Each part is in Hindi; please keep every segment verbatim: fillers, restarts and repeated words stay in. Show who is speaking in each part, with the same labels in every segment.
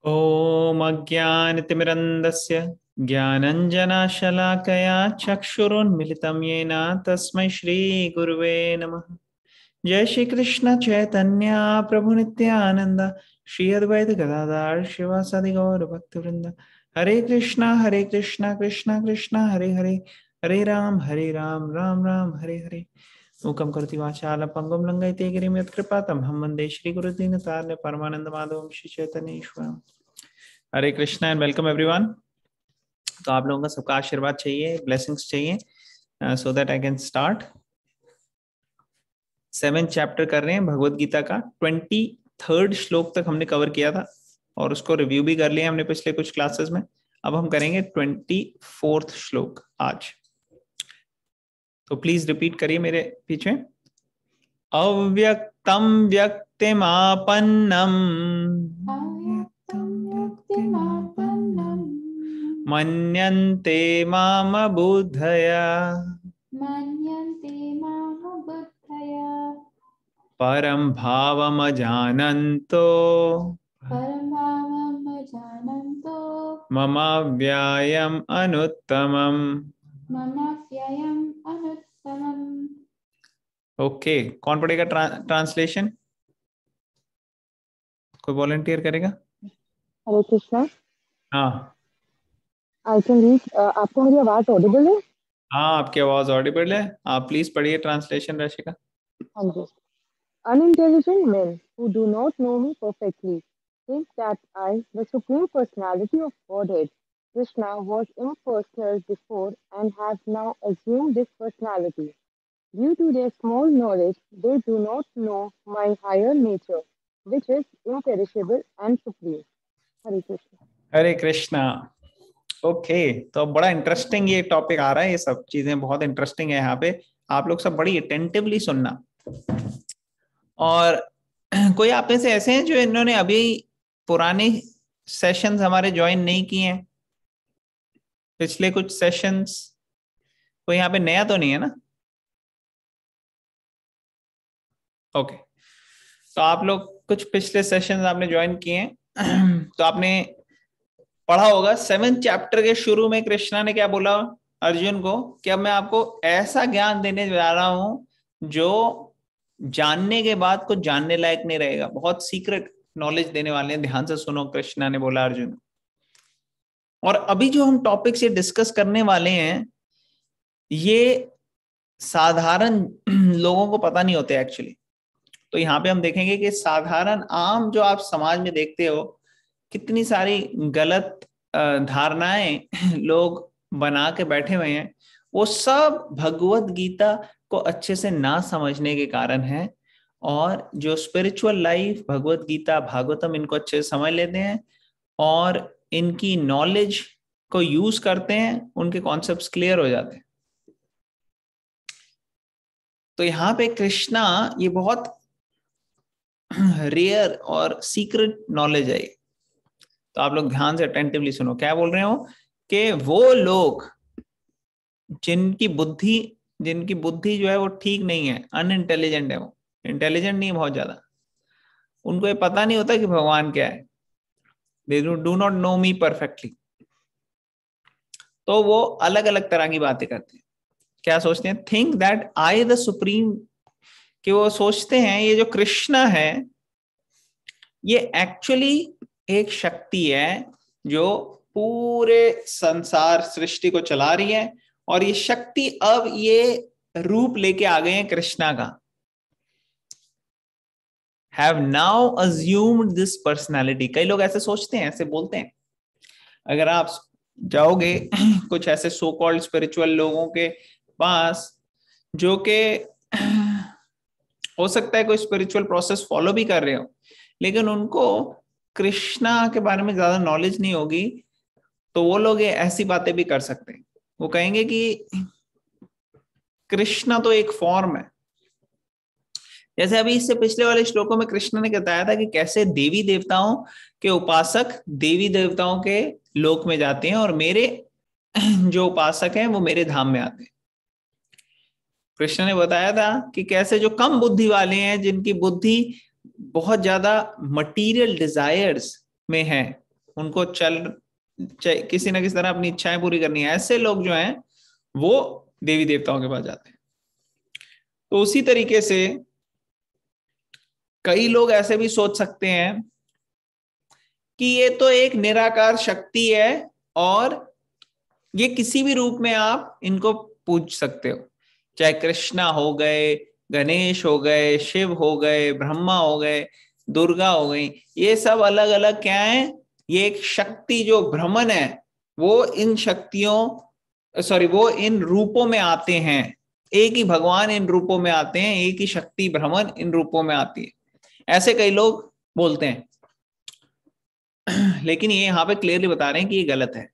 Speaker 1: ॐ अज्ञानतिमिरन्धस्य ज्ञानञ्जनशलाकया चक्षुरुन्मिलितं येन तस्मै श्रीगुरुवे नमः। जय श्री कृष्ण चैतन्य प्रभु नित्यानंद श्री अद्वैत गदाधर शिवासादि गौर भक्तवृंद। हरे कृष्णा हरे कृष्णा कृष्णा कृष्णा हरे हरे, हरे राम हरे राम राम राम हरे हरे। मूकं करोति वाचालं पंगुं लंघयते गिरिं यत्कृपातमहं वन्दे श्रीगुरुदीनतारिणं परमानन्दमाधवं श्री चैतन्येश्वरम्। Hare Krishna and welcome everyone. तो आप लोगों का सबका आशीर्वाद चाहिए, ब्लेसिंग्स चाहिए so that I can start. Seventh chapter कर रहे हैं भगवत गीता का। ट्वेंटी थर्ड श्लोक तक हमने कवर किया था और उसको रिव्यू भी कर लिया हमने पिछले कुछ क्लासेस में। अब हम करेंगे ट्वेंटी फोर्थ श्लोक आज। तो प्लीज रिपीट करिए मेरे पीछे। अव्यक्तम व्यक्तिमापन्नम मन्यन्ते माम बुद्धया
Speaker 2: मन्यन्ते माम बुद्धया
Speaker 1: परं भावमजानन्तो
Speaker 2: परं भावं जानन्तो
Speaker 1: मम व्ययम् अनुत्तमम्।
Speaker 2: मम व्ययम् अनुत्तमम्।
Speaker 1: ओके, कौन पढ़ेगा ट्रांसलेशन? कोई वॉलंटियर करेगा?
Speaker 3: हरे कृष्णा।
Speaker 1: हाँ
Speaker 3: आई कैन रीड। आपको मेरी आवाज ऑडिबल है?
Speaker 1: हाँ, आपकी आवाज ऑडिबल है। आप प्लीज पढ़िए ट्रांसलेशन रशिका।
Speaker 3: हाँ जी। Unintelligent men who do not know me perfectly think that I, the Supreme Personality of Godhead, Krishna, was impersonal before and have now assumed this personality. Due to their small knowledge, they do not know my higher nature, which is imperishable and supreme. Hare Krishna.
Speaker 1: Hare Krishna. Okay, तो बड़ा इंटरेस्टिंग ये टॉपिक आ रहा है। ये सब चीजें बहुत इंटरेस्टिंग है यहाँ पे। आप लोग सब बड़ी अटेंटिवली सुनना। और कोई आप में से ऐसे हैं जो इन्होंने अभी पुराने सेशंस हमारे ज्वाइन नहीं किए हैं? पिछले कुछ सेशंस कोई यहाँ पे नया तो नहीं है ना? ओके, तो आप लोग कुछ पिछले सेशंस आपने ज्वाइन किए हैं तो आपने पढ़ा होगा सेवेंथ चैप्टर के शुरू में कृष्णा ने क्या बोला अर्जुन को कि अब मैं आपको ऐसा ज्ञान देने जा रहा हूं जो जानने के बाद कुछ जानने लायक नहीं रहेगा। बहुत सीक्रेट नॉलेज देने वाले हैं, ध्यान से सुनो, कृष्णा ने बोला अर्जुन। और अभी जो हम टॉपिक से डिस्कस करने वाले हैं ये साधारण लोगों को पता नहीं होते एक्चुअली। तो यहाँ पे हम देखेंगे कि साधारण आम जो आप समाज में देखते हो कितनी सारी गलत धारणाएं लोग बना के बैठे हुए हैं, वो सब भगवत गीता को अच्छे से ना समझने के कारण है। और जो स्पिरिचुअल लाइफ, भगवत गीता, भागवतम, इनको अच्छे से समझ लेते हैं और इनकी नॉलेज को यूज करते हैं, उनके कॉन्सेप्ट्स क्लियर हो जाते हैं। तो यहाँ पे कृष्णा, ये बहुत रेयर और सीक्रेट नॉलेज है। तो आप लोग ध्यान से अटेंटिवली सुनो। क्या बोल रहे हो कि वो लोग जिनकी बुद्धि जिनकी बुद्धि जो है वो ठीक नहीं है, अनइंटेलिजेंट है, वो इंटेलिजेंट नहीं है बहुत ज्यादा, उनको ये पता नहीं होता कि भगवान क्या है। They do not know me perfectly. तो वो अलग अलग तरह की बातें करते हैं। क्या सोचते हैं? Think that I the supreme, कि वो सोचते हैं ये जो कृष्णा है ये एक्चुअली एक शक्ति है जो पूरे संसार सृष्टि को चला रही है। और ये शक्ति अब ये रूप लेके आ गए हैं कृष्णा का। Have now assumed this personality. कई लोग ऐसे सोचते हैं, ऐसे बोलते हैं। अगर आप जाओगे कुछ ऐसे सो कॉल्ड स्पिरिचुअल लोगों के पास जो कि हो सकता है कोई स्पिरिचुअल प्रोसेस फॉलो भी कर रहे हो, लेकिन उनको कृष्णा के बारे में ज्यादा नॉलेज नहीं होगी, तो वो लोग ऐसी बातें भी कर सकते हैं। वो कहेंगे कि कृष्णा तो एक फॉर्म है। जैसे अभी इससे पिछले वाले श्लोकों में कृष्ण ने बताया था कि कैसे देवी देवताओं के उपासक देवी देवताओं के लोक में जाते हैं और मेरे जो उपासक हैं वो मेरे धाम में आते हैं। कृष्ण ने बताया था कि कैसे जो कम बुद्धि वाले हैं, जिनकी बुद्धि बहुत ज्यादा मटीरियल डिजायर्स में है, उनको चल किसी ना किसी तरह अपनी इच्छाएं पूरी करनी है, ऐसे लोग जो हैं वो देवी देवताओं के पास जाते हैं। तो उसी तरीके से कई लोग ऐसे भी सोच सकते हैं कि ये तो एक निराकार शक्ति है और ये किसी भी रूप में आप इनको पूज सकते हो, चाहे कृष्णा हो गए, गणेश हो गए, शिव हो गए, ब्रह्मा हो गए, दुर्गा हो गई, ये सब अलग अलग क्या है, ये एक शक्ति जो भ्रमण है वो इन शक्तियों सॉरी वो इन रूपों में आते हैं, एक ही भगवान इन रूपों में आते हैं, एक ही शक्ति भ्रमण इन रूपों में आती है, ऐसे कई लोग बोलते हैं। लेकिन ये यहां पे क्लियरली बता रहे हैं कि ये गलत है।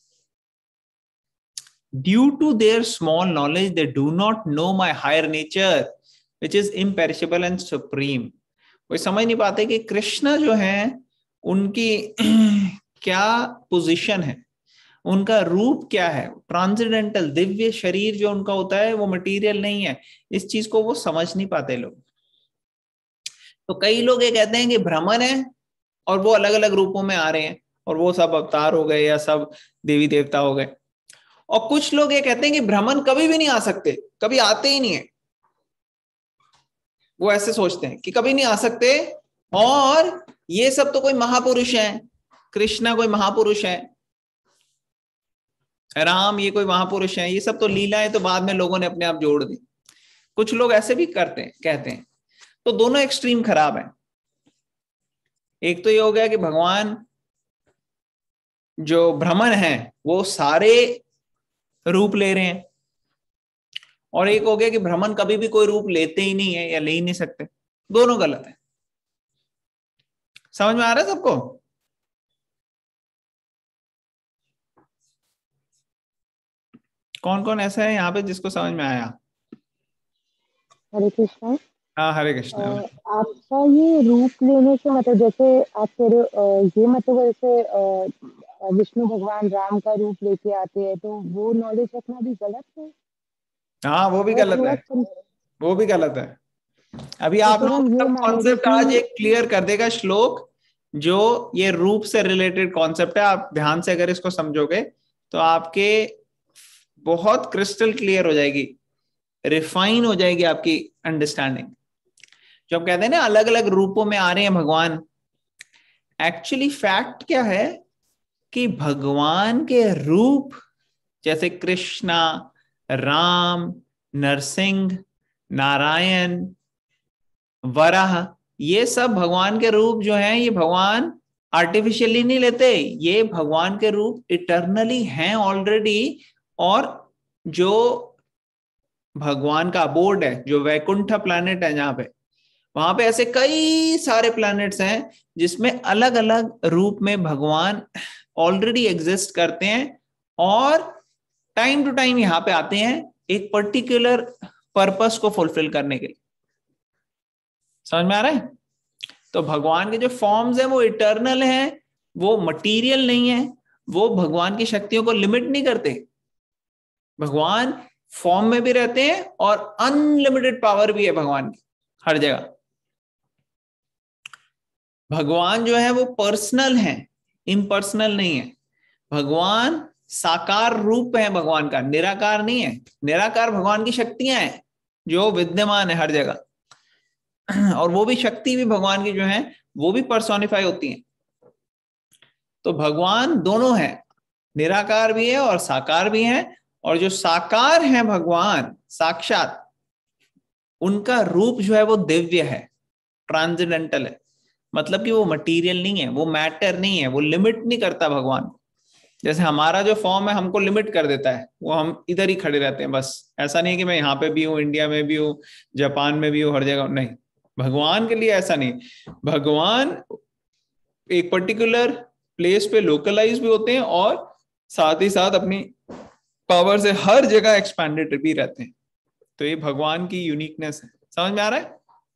Speaker 1: Due to their small knowledge, they do not know my higher nature, which is imperishable and supreme. वो समझ नहीं पाते कि कृष्ण जो है उनकी क्या पोजीशन है, उनका रूप क्या है, ट्रांसेंडेंटल दिव्य शरीर जो उनका होता है वो मटेरियल नहीं है, इस चीज को वो समझ नहीं पाते लोग। तो कई लोग ये कहते हैं कि भ्रमण है और वो अलग अलग रूपों में आ रहे हैं और वो सब अवतार हो गए या सब देवी देवता हो गए, और कुछ लोग ये कहते हैं कि ब्राह्मण कभी भी नहीं आ सकते, कभी आते ही नहीं है, वो ऐसे सोचते हैं कि कभी नहीं आ सकते, और ये सब तो कोई महापुरुष है, कृष्णा कोई महापुरुष है, राम ये कोई महापुरुष है, ये सब तो लीलाएं तो बाद में लोगों ने अपने आप जोड़ दी। कुछ लोग ऐसे भी करते हैं, कहते हैं। तो दोनों एक्सट्रीम खराब है। एक तो ये हो गया कि भगवान जो ब्राह्मण है वो सारे रूप ले रहे हैं, और एक हो गया कि ब्राह्मण कभी भी कोई रूप लेते ही नहीं है या ले ही नहीं सकते। दोनों गलत है। समझ में आ रहा है सबको? कौन कौन ऐसा है यहाँ पे जिसको समझ में आया?
Speaker 3: हरे कृष्णा।
Speaker 1: हाँ हरे कृष्णा।
Speaker 3: आपका ये रूप लेने से मतलब जैसे आप कह रहे हो, ये मतलब जैसे विष्णु भगवान राम का रूप लेके आते हैं, तो वो नॉलेज रखना भी गलत है?
Speaker 1: हाँ वो भी गलत है, वो भी गलत है। अभी आप लोग सब कॉन्सेप्ट आज एक क्लियर कर देगा श्लोक, जो ये रूप से रिलेटेड कॉन्सेप्ट है। आप ध्यान से अगर इसको समझोगे तो आपके बहुत क्रिस्टल क्लियर हो जाएगी, रिफाइन हो जाएगी आपकी अंडरस्टैंडिंग। जो हम कहते हैं ना अलग अलग रूपों में आ रहे हैं भगवान, एक्चुअली फैक्ट क्या है कि भगवान के रूप जैसे कृष्णा, राम, नरसिंह, नारायण, वराह, ये सब भगवान के रूप जो हैं, ये भगवान आर्टिफिशियली नहीं लेते, ये भगवान के रूप इटर्नली हैं ऑलरेडी। और जो भगवान का अबोर्ड है, जो वैकुंठ प्लैनेट है जहां पे, वहां पे ऐसे कई सारे प्लैनेट्स हैं जिसमें अलग अलग रूप में भगवान ऑलरेडी एग्जिस्ट करते हैं, और टाइम टू टाइम यहाँ पे आते हैं एक पर्टिकुलर पर्पस को फुलफिल करने के लिए। समझ में आ रहा है? तो भगवान के जो फॉर्म्स हैं वो इटर्नल हैं, वो मटेरियल नहीं है, वो भगवान की शक्तियों को लिमिट नहीं करते। भगवान फॉर्म में भी रहते हैं और अनलिमिटेड पावर भी है भगवान की हर जगह। भगवान जो है वो पर्सनल है, इम्पर्सनल नहीं है। भगवान साकार रूप है भगवान का, निराकार नहीं है। निराकार भगवान की शक्तियां हैं जो विद्यमान है हर जगह, और वो भी शक्ति भी भगवान की जो है वो भी पर्सोनिफाई होती हैं। तो भगवान दोनों है, निराकार भी है और साकार भी है। और जो साकार है भगवान साक्षात, उनका रूप जो है वो दिव्य है, ट्रांसेंडेंटल है, मतलब कि वो मटेरियल नहीं है, वो मैटर नहीं है, वो लिमिट नहीं करता भगवान। जैसे हमारा जो फॉर्म है हमको लिमिट कर देता है, वो हम इधर ही खड़े रहते हैं बस। ऐसा नहीं है कि मैं यहाँ पे भी हूँ, इंडिया में भी हूँ, जापान में भी हूँ, हर जगह नहीं। भगवान के लिए ऐसा नहीं। भगवान एक पर्टिकुलर प्लेस पे लोकलाइज भी होते हैं और साथ ही साथ अपनी पावर से हर जगह एक्सपैंडेड भी रहते हैं। तो ये भगवान की यूनिकनेस है। समझ में आ रहा है?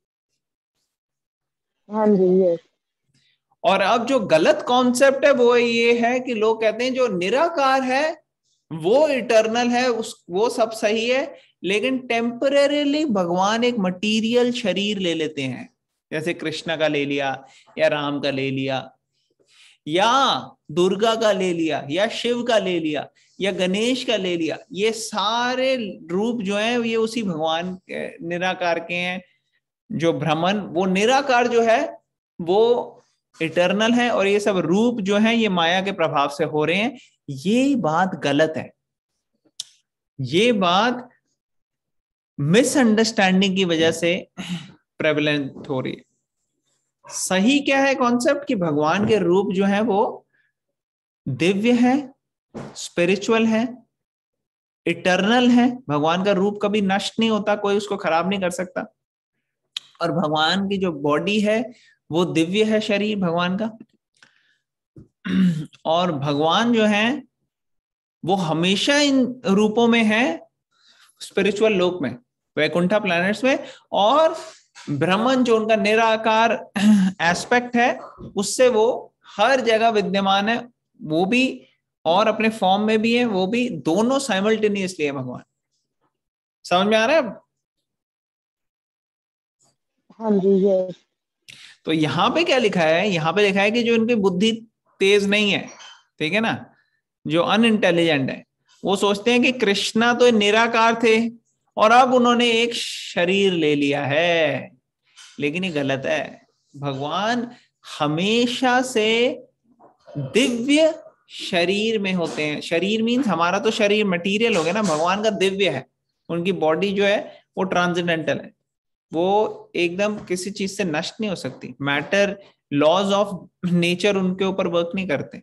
Speaker 3: हाँ जी, यस।
Speaker 1: और अब जो गलत कॉन्सेप्ट है वो ये है कि लोग कहते हैं जो निराकार है वो इटर्नल है, उस वो सब सही है, लेकिन टेम्परेरीली भगवान एक मटेरियल शरीर ले लेते हैं, जैसे कृष्ण का ले लिया या राम का ले लिया, या दुर्गा का ले लिया, या शिव का ले लिया, या गणेश का ले लिया, ये सारे रूप जो है ये उसी भगवान के निराकार के हैं। जो ब्रह्मन वो निराकार जो है वो इटर्नल है, और ये सब रूप जो है ये माया के प्रभाव से हो रहे हैं। ये बात गलत है, ये बात मिसअंडरस्टैंडिंग की वजह से प्रेवलेंट हो रही है। सही क्या है कॉन्सेप्ट कि भगवान के रूप जो है वो दिव्य है, स्पिरिचुअल है, इटर्नल है। भगवान का रूप कभी नष्ट नहीं होता, कोई उसको खराब नहीं कर सकता। और भगवान की जो बॉडी है वो दिव्य है, शरीर भगवान का। और भगवान जो है वो हमेशा इन रूपों में है, स्पिरिचुअल लोक में, वैकुंठा प्लैनेट्स में। और ब्रह्मन जो उनका निराकार एस्पेक्ट है उससे वो हर जगह विद्यमान है, वो भी, और अपने फॉर्म में भी है, वो भी, दोनों साइमल्टेनियसली है भगवान। समझ में आ रहा है अब?
Speaker 3: हाँ जी, यस।
Speaker 1: तो यहाँ पे क्या लिखा है, यहाँ पे लिखा है कि जो इनकी बुद्धि तेज नहीं है, ठीक है ना, जो अनइंटेलिजेंट है, वो सोचते हैं कि कृष्णा तो निराकार थे और अब उन्होंने एक शरीर ले लिया है। लेकिन ये गलत है। भगवान हमेशा से दिव्य शरीर में होते हैं। शरीर मीन्स हमारा तो शरीर मटेरियल हो गया ना, भगवान का दिव्य है। उनकी बॉडी जो है वो ट्रांसेंडेंटल है, वो एकदम किसी चीज से नष्ट नहीं हो सकती। मैटर, लॉज ऑफ नेचर उनके ऊपर वर्क नहीं करते,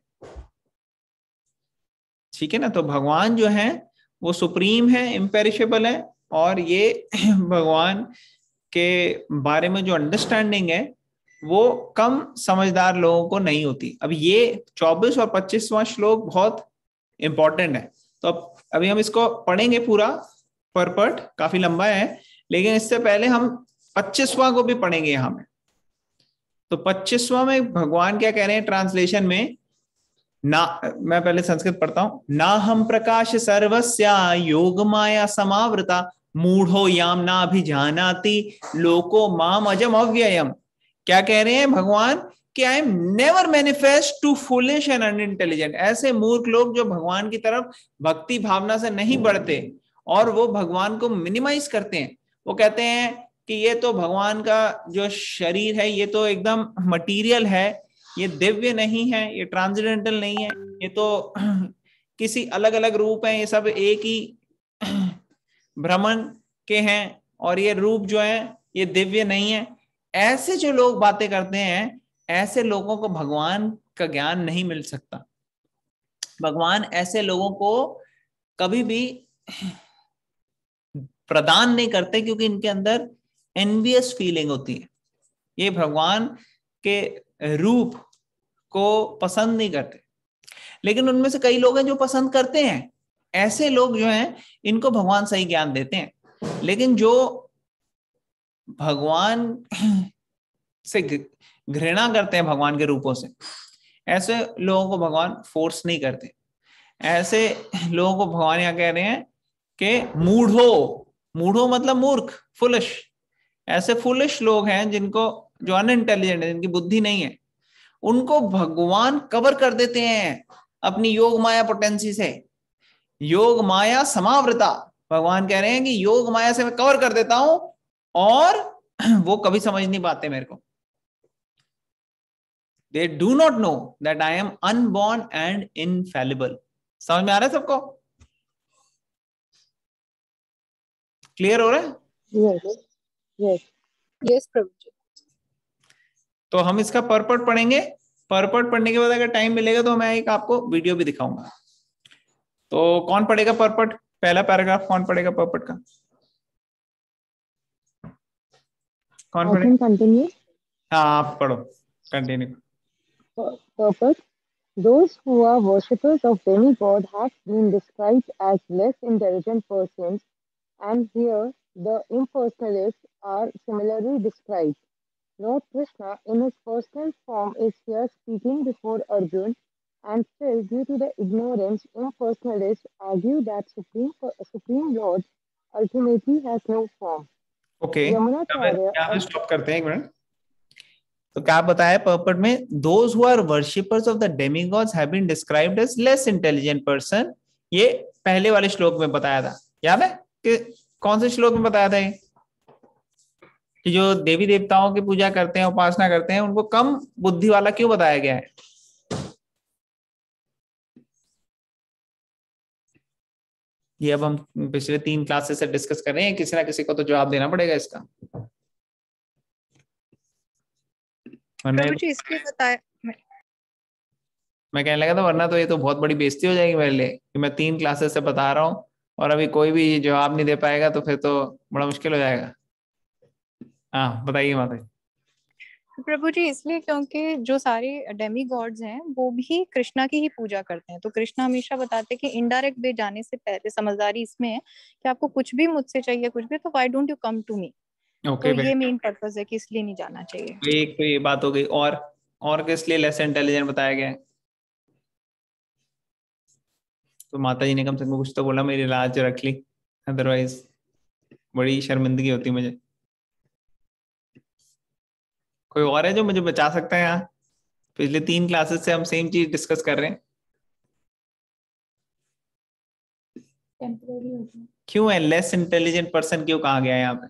Speaker 1: ठीक है ना। तो भगवान जो है वो सुप्रीम है, इम्पेरिशेबल है। और ये भगवान के बारे में जो अंडरस्टैंडिंग है वो कम समझदार लोगों को नहीं होती। अब ये चौबीस और पच्चीसवां श्लोक बहुत इंपॉर्टेंट है, तो अब अभी हम इसको पढ़ेंगे पूरा परपट, काफी लंबा है, लेकिन इससे पहले हम पच्चीसवां को भी पढ़ेंगे यहाँ में। तो पच्चीसवां में भगवान क्या कह रहे हैं ट्रांसलेशन में ना, मैं पहले संस्कृत पढ़ता हूं। ना हम प्रकाश सर्वस्या योग माया समावृता मूढ़ो याम ना अभिजानाति लोको माम अजम अव्ययम। क्या कह रहे हैं भगवान कि I am never manifest to foolish and unintelligent. ऐसे मूर्ख लोग जो भगवान की तरफ भक्ति भावना से नहीं बढ़ते और वो भगवान को मिनिमाइज करते हैं। वो कहते हैं कि ये तो भगवान का जो शरीर है ये तो एकदम मटीरियल है, ये दिव्य नहीं है, ये ट्रांसेंडेंटल नहीं है, ये तो किसी अलग अलग रूप हैं, ये सब एक ही ब्रह्मन के हैं, और ये रूप जो है ये दिव्य नहीं है। ऐसे जो लोग बातें करते हैं, ऐसे लोगों को भगवान का ज्ञान नहीं मिल सकता। भगवान ऐसे लोगों को कभी भी प्रदान नहीं करते, क्योंकि इनके अंदर एनवियस फीलिंग होती है। ये भगवान के रूप को पसंद नहीं करते। लेकिन उनमें से कई लोग हैं जो पसंद करते हैं। ऐसे लोग जो हैं इनको भगवान सही ज्ञान देते हैं। लेकिन जो भगवान से घृणा करते हैं, भगवान के रूपों से, ऐसे लोगों को भगवान फोर्स नहीं करते। ऐसे लोगों को भगवान यहाँ कह रहे हैं कि मूढ़ो, मूढ़ो मतलब मूर्ख, फुलिश। ऐसे फुलिश लोग हैं जिनको, जो अनइंटेलिजेंट है, जिनकी बुद्धि नहीं है, उनको भगवान कवर कर देते हैं अपनी योग माया पोटेंसी से। योग माया समावृता, भगवान कह रहे हैं कि योग माया से मैं कवर कर देता हूं और वो कभी समझ नहीं पाते मेरे को। They do not know that I am unborn and infallible. समझ में आ रहा है सबको? क्लियर हो रहा है?
Speaker 3: Yes, yes.
Speaker 4: Yes, Prabhuji.
Speaker 1: तो हम इसका परपट पढ़ेंगे। परपट पढ़ने के बाद अगर टाइम मिलेगा तो मैं एक आपको वीडियो भी दिखाऊंगा। तो कौन पढ़ेगा परपट? पहला पैराग्राफ कौन पढ़ेगा परपट का? कौन
Speaker 3: I
Speaker 1: पढ़ेगा?
Speaker 3: can continue.
Speaker 1: हाँ आप पढ़ो, continue.
Speaker 3: Purpose. Those who are worshippers of demigod have been described as less intelligent persons, and here the impersonalists are similarly described. Lord Krishna, in his personal form, is here speaking before Arjun, and still, due to the ignorance, impersonalists argue that Supreme, Supreme Lord ultimately has no form.
Speaker 1: Okay,
Speaker 3: Yamunacharya
Speaker 1: यहाँ पे स्टॉप करते हैं एक मिनट। तो क्या बताया पर्पट में, those who are worshippers of the demigods have been described as less intelligent person. ये पहले वाले श्लोक में बताया था, याद है कि कौन से श्लोक में बताया था ये, कि जो देवी देवताओं की पूजा करते हैं, उपासना करते हैं, उनको कम बुद्धि वाला क्यों बताया गया है? ये अब हम पिछले तीन क्लासेस से डिस्कस कर रहे हैं, किसी ना किसी को तो जवाब देना पड़ेगा इसका।
Speaker 4: प्रभु जी इसलिए बताया,
Speaker 1: मैं कहने लगा था वरना तो ये तो बहुत बड़ी बेइज्जती हो जाएगी मेरे लिए कि मैं तीन क्लासेस से बता रहा हूँ और अभी कोई भी जवाब नहीं दे पाएगा, तो फिर तो बड़ा मुश्किल हो जाएगा। हाँ बताइए माता जी।
Speaker 4: प्रभु जी इसलिए क्योंकि जो सारे डेमी गॉड्स हैं वो भी कृष्णा की ही पूजा करते हैं, तो कृष्णा हमेशा बताते हैं कि इनडायरेक्ट वे जाने से पहले समझदारी इसमें है कि आपको कुछ भी मुझसे चाहिए कुछ भी, तो why don't you come to me.
Speaker 1: Okay,
Speaker 4: तो ये मेन पर्पस है कि इसलिए नहीं जाना चाहिए।
Speaker 1: एक तो ये बात हो गई, और और किस लिए लेस इंटेलिजेंट बताया गया है? तो माता जी ने कम से कम कुछ तो बोला, मेरी लाज रख ली, अदरवाइज बड़ी शर्मिंदगी होती मुझे। कोई और है जो मुझे बचा सकता है? यहाँ पिछले तीन क्लासेस से हम सेम चीज डिस्कस कर रहे हैं।
Speaker 2: टेम्पररी होता है।
Speaker 1: क्यों है लेस इंटेलिजेंट पर्सन क्यों कहा गया है यहाँ पे?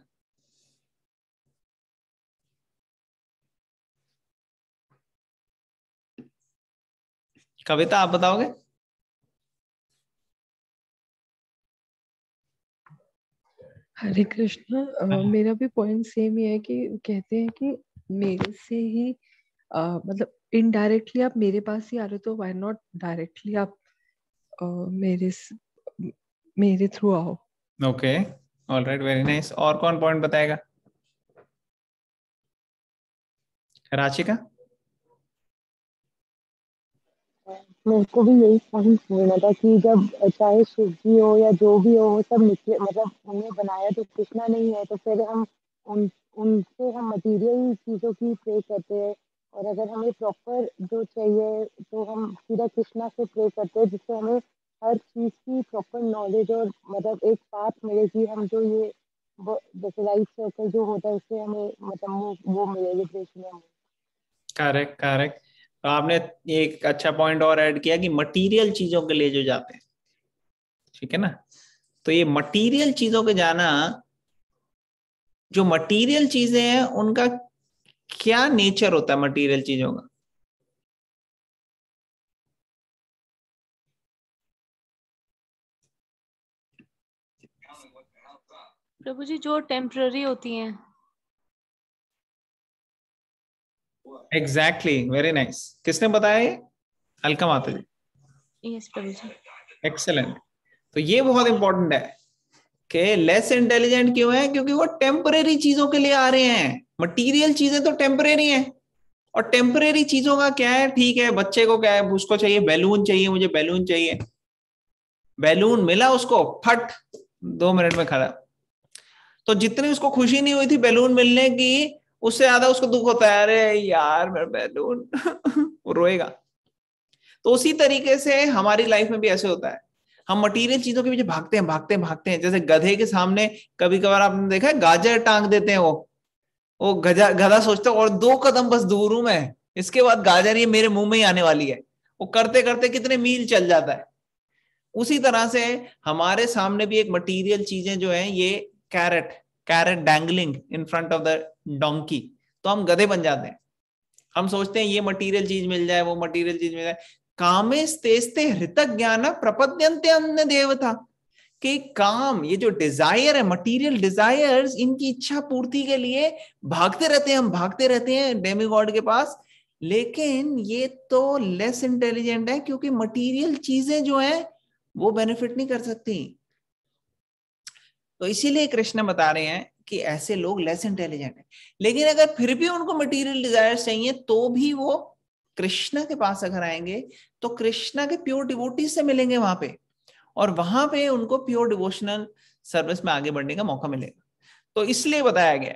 Speaker 1: कविता आप बताओगे?
Speaker 5: हरे कृष्णा, अ, मेरा भी पॉइंट सेम ही है कि कहते हैं कि मेरे से ही अ, मतलब इनडायरेक्टली आप मेरे पास ही आ रहे हो, तो व्हाई नॉट डायरेक्टली आप अ, मेरे स- मेरे थ्रू आओ।
Speaker 1: Okay, all right, very nice. और कौन पॉइंट बताएगा? राशिका?
Speaker 3: मेरे को भी यही पॉइंट बोलना था कि जब चाहे शिव जी हो या जो भी हो, वो सब निकले, मतलब उन्हें बनाया तो कृष्णा नहीं है, तो फिर हम उन उनसे हम मटेरियल चीज़ों की प्रे करते हैं। और अगर हमें प्रॉपर जो चाहिए तो हम सीधा कृष्णा से प्रे करते हैं, जिससे हमें हर चीज़ की प्रॉपर नॉलेज और मतलब एक पाथ मिलेगी। हम जो ये वो- जैसे लाइफ सर्कल जो होता है उससे हमें मतलब वो वो मिलेगी कृष्णा में।
Speaker 1: Correct correct. तो आपने एक अच्छा पॉइंट और ऐड किया कि मटेरियल चीजों के लिए जो जाते हैं, ठीक है ना? तो ये मटेरियल चीजों के जाना, जो मटेरियल चीजें हैं उनका क्या नेचर होता है मटेरियल चीजों का?
Speaker 6: प्रभु जी जो टेम्पररी होती हैं।
Speaker 1: Exactly, very nice. किसने बताया ये? अलका माता जी।
Speaker 6: यस प्रभु जी।
Speaker 1: एक्सेलेंट। तो ये बहुत इंपॉर्टेंट है कि लेस इंटेलिजेंट क्यों है? क्योंकि वो टेम्परेरी चीजों के लिए आ रहे हैं। मटेरियल चीजें तो टेम्परेरी हैं, और टेम्परेरी चीजों का क्या है, ठीक है, बच्चे को क्या है, उसको चाहिए बैलून, चाहिए मुझे बैलून चाहिए, बैलून मिला उसको, फट दो मिनट में खड़ा। तो जितनी उसको खुशी नहीं हुई थी बैलून मिलने की, उससे ज्यादा उसको दुख होता है, अरे यार मेरा बैलून वो रोएगा। तो उसी तरीके से हमारी लाइफ में भी ऐसे होता है, हम मटेरियल चीजों के पीछे भागते हैं भागते हैं भागते हैं। जैसे गधे के सामने कभी कभार आपने देखा है गाजर टांग देते हैं, वो वो गधा गधा सोचता है और दो कदम बस दूर हूं मैं, इसके बाद गाजर ये मेरे मुंह में ही आने वाली है। वो करते करते कितने मील चल जाता है। उसी तरह से हमारे सामने भी एक मटेरियल चीजें जो है, ये carrot carrot dangling in front of the donkey, तो हम गधे बन जाते हैं। हम सोचते हैं ये मटेरियल चीज मिल जाए, वो मटेरियल चीज मिल जाए। कामेस्तेस्ते हृतक ज्ञान प्रपद्यन्ते अन्य देवता, कि काम, ये जो डिजायर है, मटेरियल डिजायर्स, इनकी इच्छा पूर्ति के लिए भागते रहते हैं, हम भागते रहते हैं डेमीगॉड के पास। लेकिन ये तो लेस इंटेलिजेंट है, क्योंकि मटेरियल चीजें जो हैं वो बेनिफिट नहीं कर सकती। तो इसीलिए कृष्ण बता रहे हैं कि ऐसे लोग लेस इंटेलिजेंट हैं। लेकिन अगर फिर भी उनको मटेरियल डिजायर्स चाहिए, तो भी वो कृष्ण के पास अगर आएंगे तो कृष्ण के प्योर डिवोटीज से मिलेंगे वहां पे, और वहां पे उनको प्योर डिवोशनल सर्विस में आगे बढ़ने का मौका मिलेगा। तो इसलिए बताया गया है,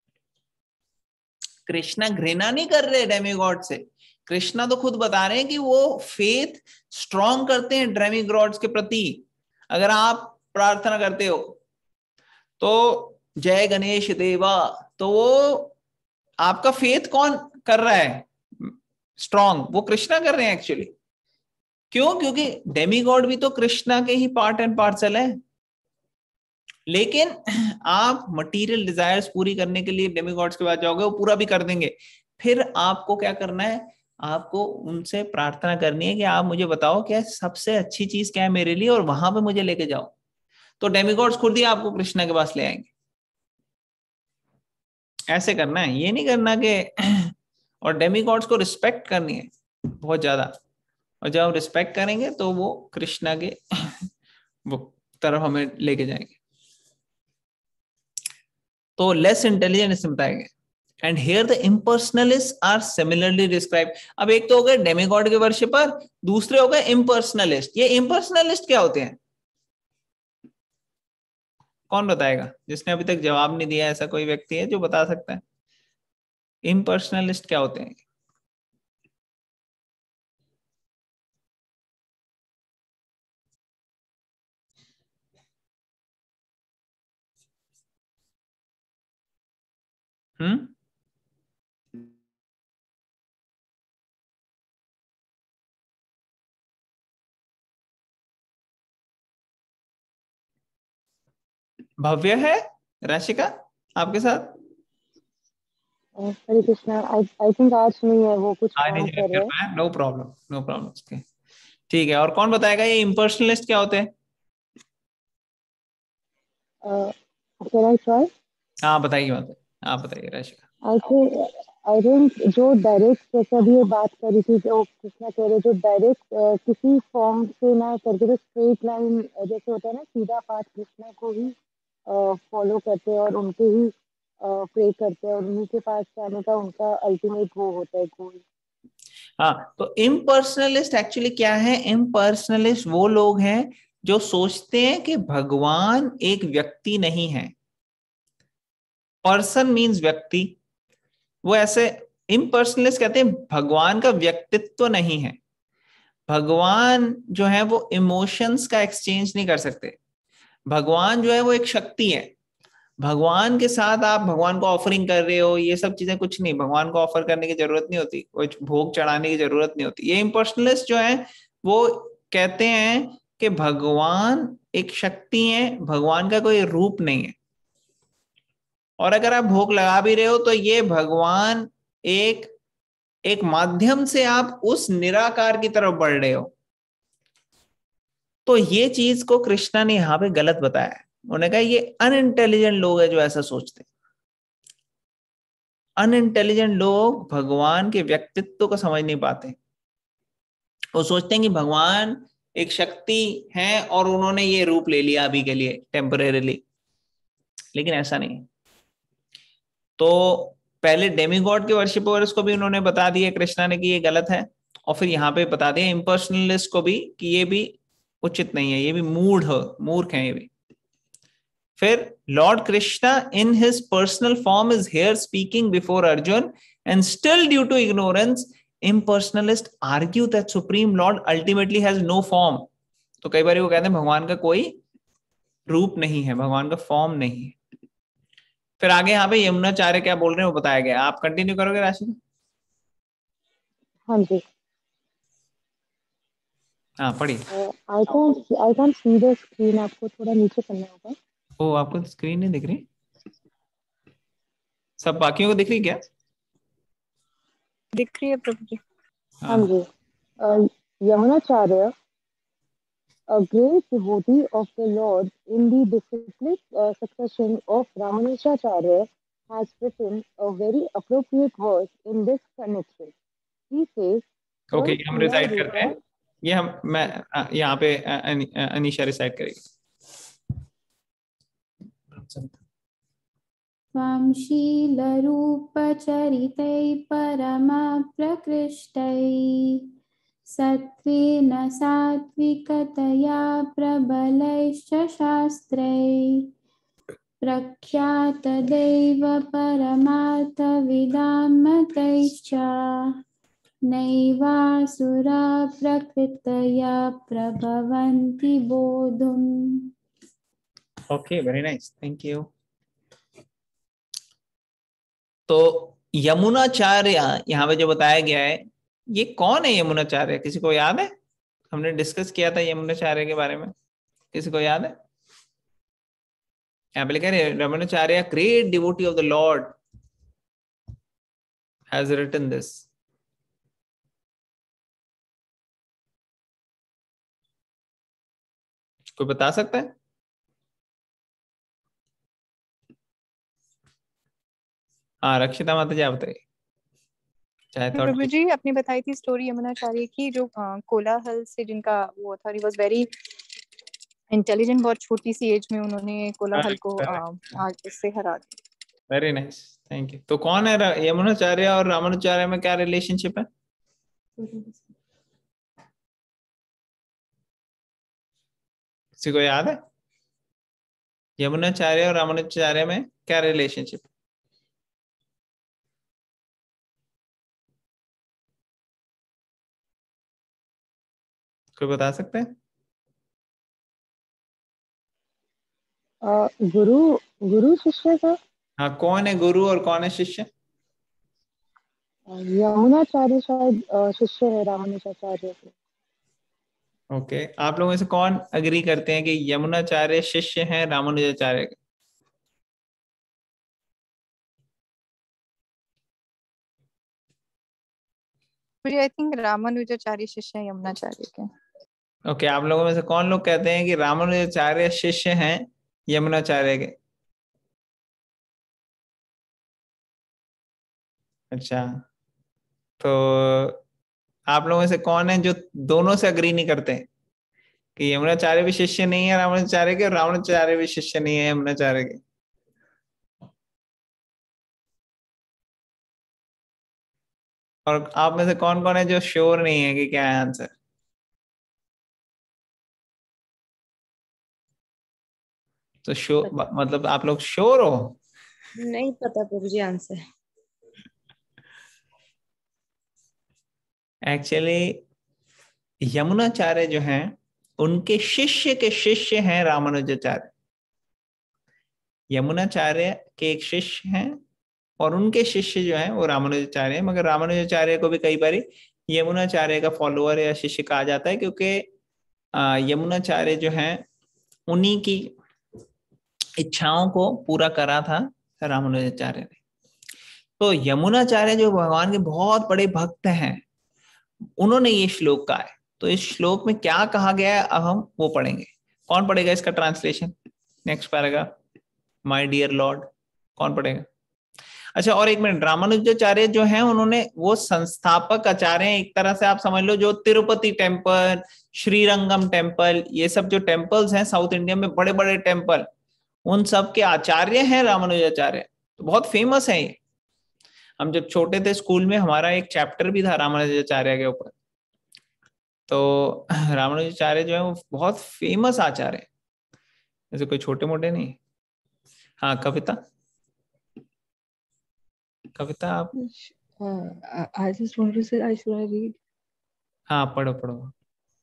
Speaker 1: कृष्णा घृणा नहीं कर रहे डेमीगॉड से। कृष्णा तो खुद बता रहे हैं कि वो फेथ स्ट्रॉन्ग करते हैं डेमीगॉड्स के प्रति। अगर आप प्रार्थना करते हो तो जय गणेश देवा, तो वो आपका फेथ कौन कर रहा है स्ट्रॉन्ग, वो कृष्णा कर रहे हैं एक्चुअली। क्यों? क्योंकि डेमीगॉड भी तो कृष्णा के ही पार्ट एंड पार्सल है। लेकिन आप मटेरियल डिजायर्स पूरी करने के लिए डेमीगॉड्स के पास जाओगे, वो पूरा भी कर देंगे। फिर आपको क्या करना है? आपको उनसे प्रार्थना करनी है कि आप मुझे बताओ क्या सबसे अच्छी चीज क्या है मेरे लिए, और वहां पे मुझे लेके जाओ। तो डेमीगॉड्स खुद ही आपको कृष्णा के पास ले आएंगे। ऐसे करना है, ये नहीं करना कि और डेमीगॉड्स को रिस्पेक्ट करनी है बहुत ज्यादा, और जब हम रिस्पेक्ट करेंगे तो वो कृष्णा के वो तरफ हमें लेके जाएंगे। तो लेस इंटेलिजेंट इसमें बताया गया। And here the impersonalist are similarly describe. अब एक तो हो गए डेमीगॉड के वर्शिपर, दूसरे हो गए इम्पर्सनलिस्ट। ये इम्पर्सनलिस्ट क्या होते हैं? कौन बताएगा? जिसने अभी तक जवाब नहीं दिया, ऐसा कोई व्यक्ति है जो बता सकता है इम्पर्सनलिस्ट क्या होते हैं? हम्म भव्य है, राशिका आपके साथ?
Speaker 3: हरे कृष्णा। आई आई थिंक आज नहीं है, वो कुछ
Speaker 1: आज
Speaker 3: काम
Speaker 1: नहीं
Speaker 3: कर
Speaker 1: कर
Speaker 3: रहे हैं।
Speaker 1: पाए, नो प्रॉब्लम नो प्रॉब्लम। ठीक है, और कौन बताएगा ये इम्पर्सनलिस्ट क्या होते हैं?
Speaker 3: Can I try?
Speaker 1: हाँ बताइए, बात आप बताइए Rashika.
Speaker 3: I think I think जो डायरेक्ट, जैसे अभी ये बात करी थी, जो कृष्णा कह रहे, जो डायरेक्ट किसी फॉर्म से ना करके, जो स्ट्रेट लाइन जैसे होता है ना, सीधा पाथ कृष्णा को ही फॉलो करते हैं और उनके ही प्रे करते हैं, और उन्हीं के पास जाने का उनका अल्टीमेट वो होता है गोल।
Speaker 1: हाँ, तो इम्पर्सनलिस्ट एक्चुअली क्या है? इम्पर्सनलिस्ट वो लोग हैं जो सोचते हैं कि भगवान एक व्यक्ति नहीं है। पर्सन मीन्स व्यक्ति। वो ऐसे इम्पर्सनलिस्ट कहते हैं भगवान का व्यक्तित्व नहीं है। भगवान जो है वो इमोशंस का एक्सचेंज नहीं कर सकते। भगवान जो है वो एक शक्ति है। भगवान के साथ आप भगवान को ऑफरिंग कर रहे हो, ये सब चीजें कुछ नहीं, भगवान को ऑफर करने की जरूरत नहीं होती, कोई भोग चढ़ाने की जरूरत नहीं होती। ये इम्पर्सनलिस्ट जो है वो कहते हैं कि भगवान एक शक्ति है, भगवान का कोई रूप नहीं है। और अगर आप भोग लगा भी रहे हो तो ये भगवान एक एक माध्यम से आप उस निराकार की तरफ बढ़ रहे हो। तो ये चीज को कृष्णा ने यहां पे गलत बताया है। उन्होंने कहा ये अनइंटेलिजेंट लोग हैं जो ऐसा सोचते हैं। अनइंटेलिजेंट लोग भगवान के व्यक्तित्व को समझ नहीं पाते। वो सोचते हैं कि भगवान एक शक्ति है और उन्होंने ये रूप ले लिया अभी के लिए टेम्परेरीली, लेकिन ऐसा नहीं है। तो पहले डेमीगॉड के वर्शिपर्स को भी उन्होंने बता दिया कृष्णा ने कि ये गलत है, और फिर यहाँ पे बता दिया इम्पर्सनलिस्ट को भी कि ये भी उचित नहीं है, ये भी मूढ़ मूर्ख है ये भी। फिर lord Krishna in his personal form is here speaking before Arjun, and still due to ignorance impersonalists argue that supreme lord ultimately has no form। तो कई बार वो कहते हैं भगवान का कोई रूप नहीं है, भगवान का फॉर्म नहीं है। फिर आगे यहाँ पे यमुनाचार्य क्या बोल रहे हैं वो बताया गया। आप कंटिन्यू करोगे राशि?
Speaker 3: हाँ जी।
Speaker 1: हाँ पढ़िए।
Speaker 3: I can't I can't see the screen, आपको थोड़ा नीचे करना होगा।
Speaker 1: ओ आपको स्क्रीन नहीं दिख रही? सब बाकियों को दिख रही क्या?
Speaker 4: दिख रही है प्रभु जी।
Speaker 3: हाँ जी। Yamunacharya, a great devotee of the Lord in the disciplic uh, succession of Ramanujacharya, has written a very appropriate verse in this connection. He says,
Speaker 1: okay okay, हम रिसाइट करते हैं। ये हम मैं यहाँ पे अनीशा रिसाइट करेगी।
Speaker 2: त्वं शीलरूपचरितैः परमप्रकृष्टैः सत्त्वेन सात्विकतया प्रबलैश्च शास्त्रैः प्रख्यातदैव परमार्थविदां मतैश्च नैवासुरा प्रकृतया प्रभवन्ति बोधुम्।
Speaker 1: Okay very nice, thank you. तो यमुनाचार्य यहाँ पे जो बताया गया है, ये कौन है यमुनाचार्य? किसी को याद है? हमने डिस्कस किया था यमुनाचार्य के बारे में, किसी को याद है? यहाँ पे लिखा है Yamunacharya great devotee of the lord has written this. कोई बता सकता है? हाँ रक्षिता माता जी आप बताइए। चाहे तो
Speaker 4: प्रभु जी अपनी बताई थी स्टोरी यमुनाचार्य की, जो अ, कोलाहल से जिनका वो था, ही वाज वेरी इंटेलिजेंट, बहुत छोटी सी एज में उन्होंने कोलाहल को अ, आज इससे हरा दिया।
Speaker 1: Very nice, thank you. तो कौन है रा- यमुनाचार्य और रामानुचार्य में क्या रिलेशनशिप है? किसी को याद है? यमुनाचार्य और रामानुचार्य में क्या रिलेशनशिप? कोई बता सकते हैं?
Speaker 3: अ, गुरु गुरु शिष्य का।
Speaker 1: हाँ, कौन है गुरु और कौन है शिष्य?
Speaker 3: यमुनाचार्य शायद अ, शिष्य है रामानुजाचार्य के।
Speaker 1: ओके, आप लोगों में से कौन अग्री करते हैं कि यमुनाचार्य शिष्य हैं रामानुजाचार्य के?
Speaker 4: मुझे आई थिंक रामानुजाचार्य शिष्य है यमुनाचार्य के।
Speaker 1: ओके, आप लोगों में से कौन लोग कहते हैं कि रामानुजाचार्य शिष्य हैं यमुनाचार्य के? अच्छा, तो आप लोगों में से कौन है जो दोनों से अग्री नहीं करते कि यमुनाचार्य भी शिष्य नहीं है रामानुजाचार्य के और रामानुजाचार्य भी शिष्य नहीं है यमुनाचार्य के? और आप में से कौन कौन है जो श्योर नहीं है कि क्या है आंसर? तो श्योर मतलब आप लोग श्योर हो?
Speaker 7: नहीं पता प्रभु जी आंसर।
Speaker 1: एक्चुअली यमुनाचार्य जो हैं उनके शिष्य के शिष्य हैं रामानुजाचार्य। यमुनाचार्य के एक शिष्य हैं और उनके शिष्य जो हैं वो रामानुजाचार्य हैं, मगर रामानुजाचार्य को भी कई बार यमुनाचार्य का फॉलोअर या शिष्य कहा जाता है, क्योंकि यमुनाचार्य जो हैं उन्हीं की इच्छाओं को पूरा करा था रामानुजाचार्य ने। तो यमुनाचार्य जो भगवान के बहुत बड़े भक्त हैं, उन्होंने ये श्लोक कहा है। तो इस श्लोक में क्या कहा गया है अब हम वो पढ़ेंगे। कौन पढ़ेगा इसका translation? Next paragraph, my dear lord, कौन पढ़ेगा? अच्छा, और एक मिनट, रामानुजाचार्य जो हैं उन्होंने वो संस्थापक आचार्य हैं, एक तरह से आप समझ लो जो तिरुपति टेम्पल, श्रीरंगम टेम्पल, ये सब जो टेम्पल्स हैं साउथ इंडिया में, बड़े बड़े टेम्पल, उन सब के आचार्य हैं रामानुजाचार्य। तो बहुत फेमस है ये। हम जब छोटे थे स्कूल में हमारा एक चैप्टर भी था रामानुजाचार्य के ऊपर। तो रामानुजाचार्य जो है वो बहुत फेमस आचार्य है, ऐसे कोई छोटे मोटे नहीं। हाँ कविता, कविता आप।
Speaker 5: Uh, I I just wanted to say, I should I read?
Speaker 1: हाँ पढ़ो पढ़ो।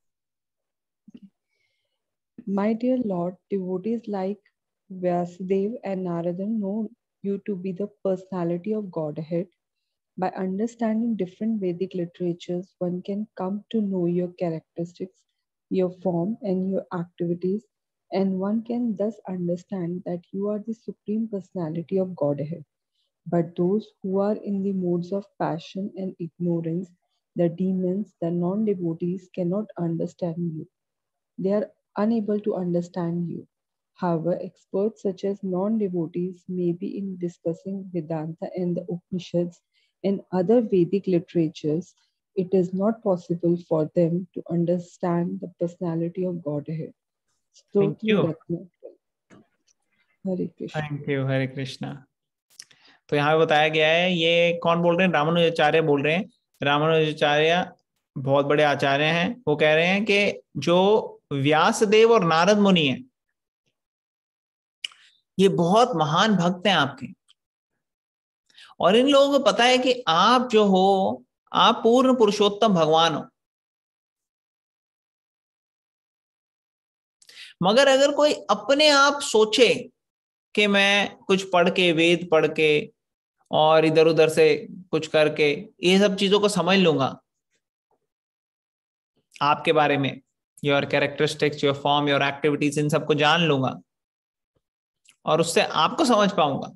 Speaker 5: My dear Lord, devotees like Vyasdev and Narada know you to be the personality of Godhead. By understanding different Vedic literatures, one can come to know your characteristics, your form, and your activities, and one can thus understand that you are the supreme personality of Godhead. But those who are in the modes of passion and ignorance, the demons, the non devotees, cannot understand you. They are unable to understand you. However, experts such as non devotees may be in discussing Vedanta and the Upanishads and other Vedic literatures. It is not possible for them to understand the personality of Godhead.
Speaker 1: Thank you,
Speaker 5: Hare Krishna.
Speaker 1: Thank you, Hare Krishna. तो यहाँ पे बताया गया है, ये कौन बोल रहे हैं? रामानुजाचार्य बोल रहे हैं। रामानुजाचार्य बहुत बड़े आचार्य हैं। वो कह रहे हैं कि जो व्यासदेव और नारद मुनि हैं ये बहुत महान भक्त हैं आपके, और इन लोगों को पता है कि आप जो हो आप पूर्ण पुरुषोत्तम भगवान हो। मगर अगर कोई अपने आप सोचे कि मैं कुछ पढ़ के, वेद पढ़ के और इधर उधर से कुछ करके ये सब चीजों को समझ लूंगा आपके बारे में, your characteristics, your form, your activities, इन सबको जान लूंगा और उससे आपको समझ पाऊंगा,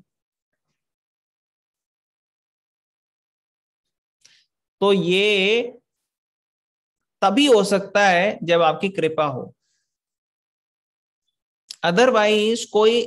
Speaker 1: तो ये तभी हो सकता है जब आपकी कृपा हो। अदरवाइज कोई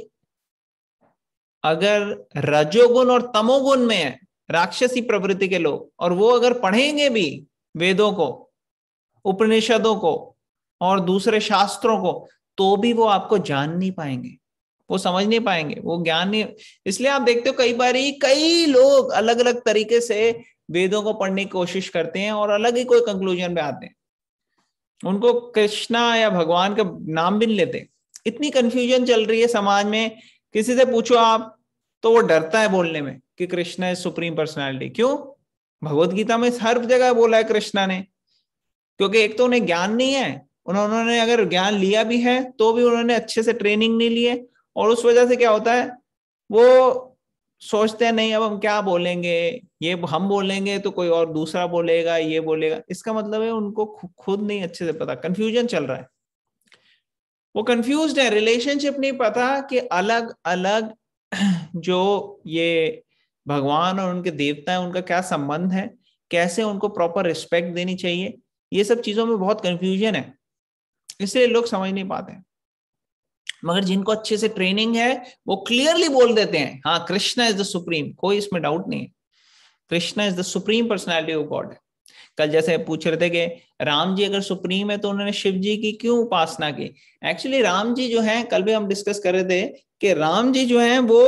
Speaker 1: अगर रजोगुण और तमोगुण में है, राक्षसी प्रवृत्ति के लोग, और वो अगर पढ़ेंगे भी वेदों को, उपनिषदों को और दूसरे शास्त्रों को, तो भी वो आपको जान नहीं पाएंगे, वो समझ नहीं पाएंगे, वो ज्ञान नहीं। इसलिए आप देखते हो कई बार कई लोग अलग अलग तरीके से वेदों को पढ़ने की कोशिश करते हैं और अलग ही कोई कंक्लूजन पे आते हैं, उनको कृष्णा या भगवान का नाम भी नहीं लेते। इतनी कंफ्यूजन चल रही है समाज में, किसी से पूछो आप तो वो डरता है बोलने में कि कृष्णा इज सुप्रीम पर्सनालिटी। क्यों? भगवत गीता में हर जगह बोला है कृष्णा ने, क्योंकि एक तो उन्हें ज्ञान नहीं है, उन्होंने अगर ज्ञान लिया भी है तो भी उन्होंने अच्छे से ट्रेनिंग नहीं ली है, और उस वजह से क्या होता है, वो सोचते हैं नहीं अब हम क्या बोलेंगे, ये हम बोलेंगे तो कोई और दूसरा बोलेगा, ये बोलेगा। इसका मतलब है उनको खुद नहीं अच्छे से पता, कंफ्यूजन चल रहा है, वो कंफ्यूज्ड है, रिलेशनशिप नहीं पता कि अलग अलग जो ये भगवान और उनके देवता है उनका क्या संबंध है, कैसे उनको प्रॉपर रिस्पेक्ट देनी चाहिए। ये सब चीजों में बहुत कंफ्यूजन है, इसलिए लोग समझ नहीं पाते। मगर जिनको अच्छे से ट्रेनिंग है वो क्लियरली बोल देते हैं, हाँ कृष्णा इज द सुप्रीम, कोई इसमें डाउट नहीं है, Krishna is the supreme personality of God. कल जैसे पूछ रहे थे कि राम जी अगर सुप्रीम है तो उन्होंने शिव जी की क्यों उपासना की। एक्चुअली राम जी जो है, कल भी हम डिस्कस कर रहे थे कि राम जी जो है वो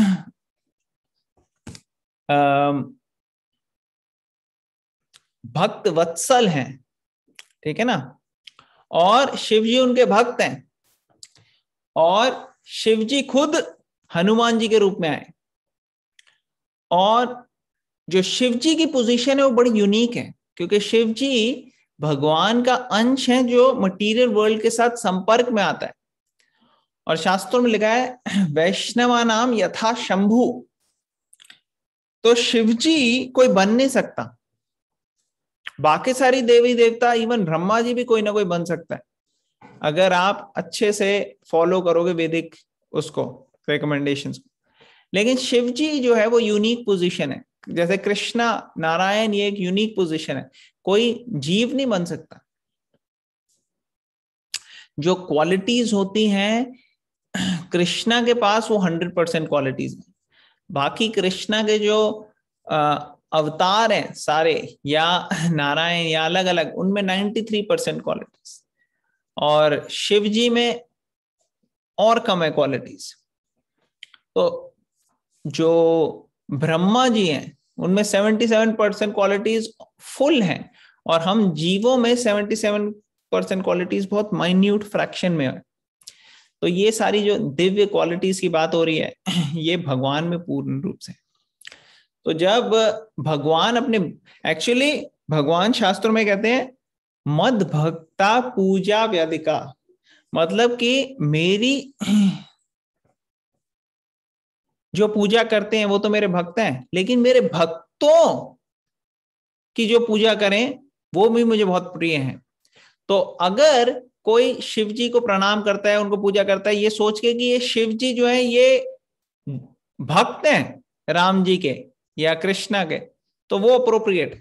Speaker 1: भक्त वत्सल हैं, ठीक है ना, और शिव जी उनके भक्त हैं, और शिव जी खुद हनुमान जी के रूप में आए, और जो शिव जी की पोजीशन है वो बड़ी यूनिक है, क्योंकि शिव जी भगवान का अंश है जो मटेरियल वर्ल्ड के साथ संपर्क में आता है, और शास्त्रों में लिखा है वैष्णवा नाम यथा शंभु। तो शिव जी कोई बन नहीं सकता, बाकी सारी देवी देवता, इवन ब्रह्मा जी भी कोई ना कोई बन सकता है अगर आप अच्छे से फॉलो करोगे वैदिक उसको रिकमेंडेशंस को। लेकिन शिव जी जो है वो यूनिक पोजीशन है, जैसे कृष्णा नारायण, ये एक यूनिक पोजीशन है, कोई जीव नहीं बन सकता। जो क्वालिटीज होती हैं कृष्णा के पास वो हंड्रेड परसेंट क्वालिटीज हैं, बाकी कृष्णा के जो अवतार हैं सारे, या नारायण या अलग अलग, उनमें नाइन्टी थ्री परसेंट क्वालिटीज, और शिव जी में और कम है क्वालिटीज। तो जो ब्रह्मा जी हैं उनमें seventy seven percent qualities full हैं, और हम जीवों में सेवेंटी सेवन परसेंट क्वालिटीज बहुत माइन्यूट फ्रैक्शन में है। तो ये सारी जो दिव्य क्वालिटीज की बात हो रही है ये भगवान में पूर्ण रूप से। तो जब भगवान अपने, एक्चुअली भगवान शास्त्रों में कहते हैं मद भक्ता पूजा व्याधिका, मतलब कि मेरी जो पूजा करते हैं वो तो मेरे भक्त हैं, लेकिन मेरे भक्तों की जो पूजा करें वो भी मुझे बहुत प्रिय हैं। तो अगर कोई शिव जी को प्रणाम करता है, उनको पूजा करता है, ये सोच के कि ये शिव जी जो है ये भक्त हैं राम जी के या कृष्णा के, तो वो अप्रोप्रिएट।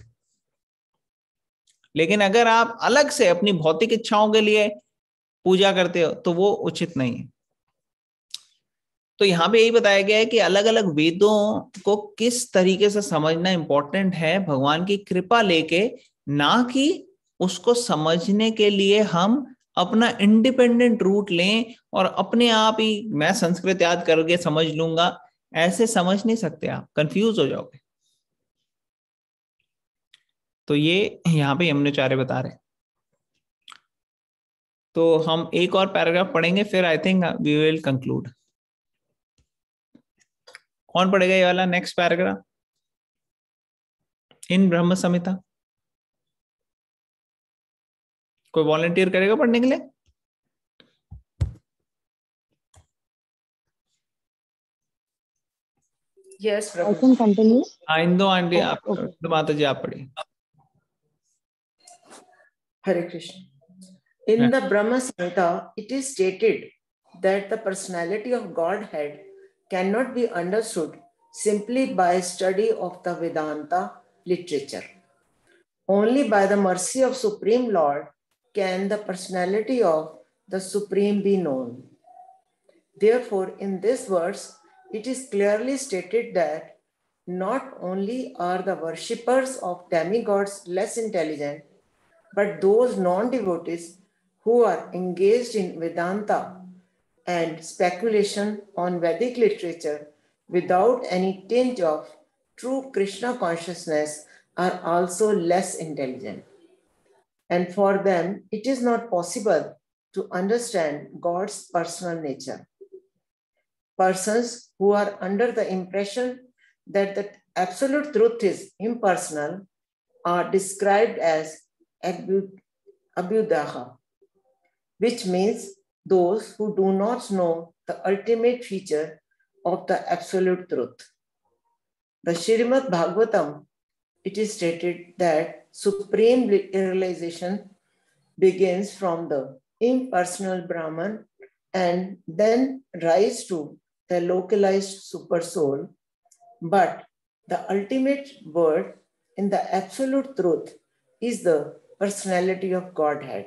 Speaker 1: लेकिन अगर आप अलग से अपनी भौतिक इच्छाओं के लिए पूजा करते हो तो वो उचित नहीं है। तो यहां पे यही बताया गया है कि अलग अलग वेदों को किस तरीके से समझना इंपॉर्टेंट है, भगवान की कृपा लेके, ना कि उसको समझने के लिए हम अपना इंडिपेंडेंट रूट लें और अपने आप ही मैं संस्कृत याद करके समझ लूंगा। ऐसे समझ नहीं सकते, आप कंफ्यूज हो जाओगे। तो ये यहाँ पे यमुनाचार्य बता रहे हैं। तो हम एक और पैराग्राफ पढ़ेंगे, फिर I think we will conclude. कौन पढ़ेगा ये वाला नेक्स्ट पैराग्राफ इन ब्रह्म संहिता? कोई वॉलंटियर करेगा पढ़ने के लिए?
Speaker 7: Yes,
Speaker 3: I
Speaker 7: Prabhu.
Speaker 3: can continue.
Speaker 1: हाँ इंदो आंटी
Speaker 3: Oh,
Speaker 1: आप
Speaker 3: okay.
Speaker 1: इंदो माता जी आप पढ़िए.
Speaker 7: Hare Krishna. In the Brahma Samhita, it is stated that the personality of Godhead cannot be understood simply by study of the Vedanta literature. Only by the mercy of Supreme Lord can the personality of the Supreme be known. Therefore, in this verse, it is clearly stated that not only are the worshippers of demigods less intelligent, but those non-devotees who are engaged in Vedanta and speculation on Vedic literature without any tinge of true Krishna consciousness are also less intelligent. And for them, it is not possible to understand God's personal nature. Persons who are under the impression that the absolute truth is impersonal are described as abhyudaha, which means those who do not know the ultimate feature of the absolute truth. The Srimad Bhagavatam, it is stated that supreme realization begins from the impersonal Brahman and then rise to the localized super soul, but the ultimate word in the absolute truth is the personality of Godhead.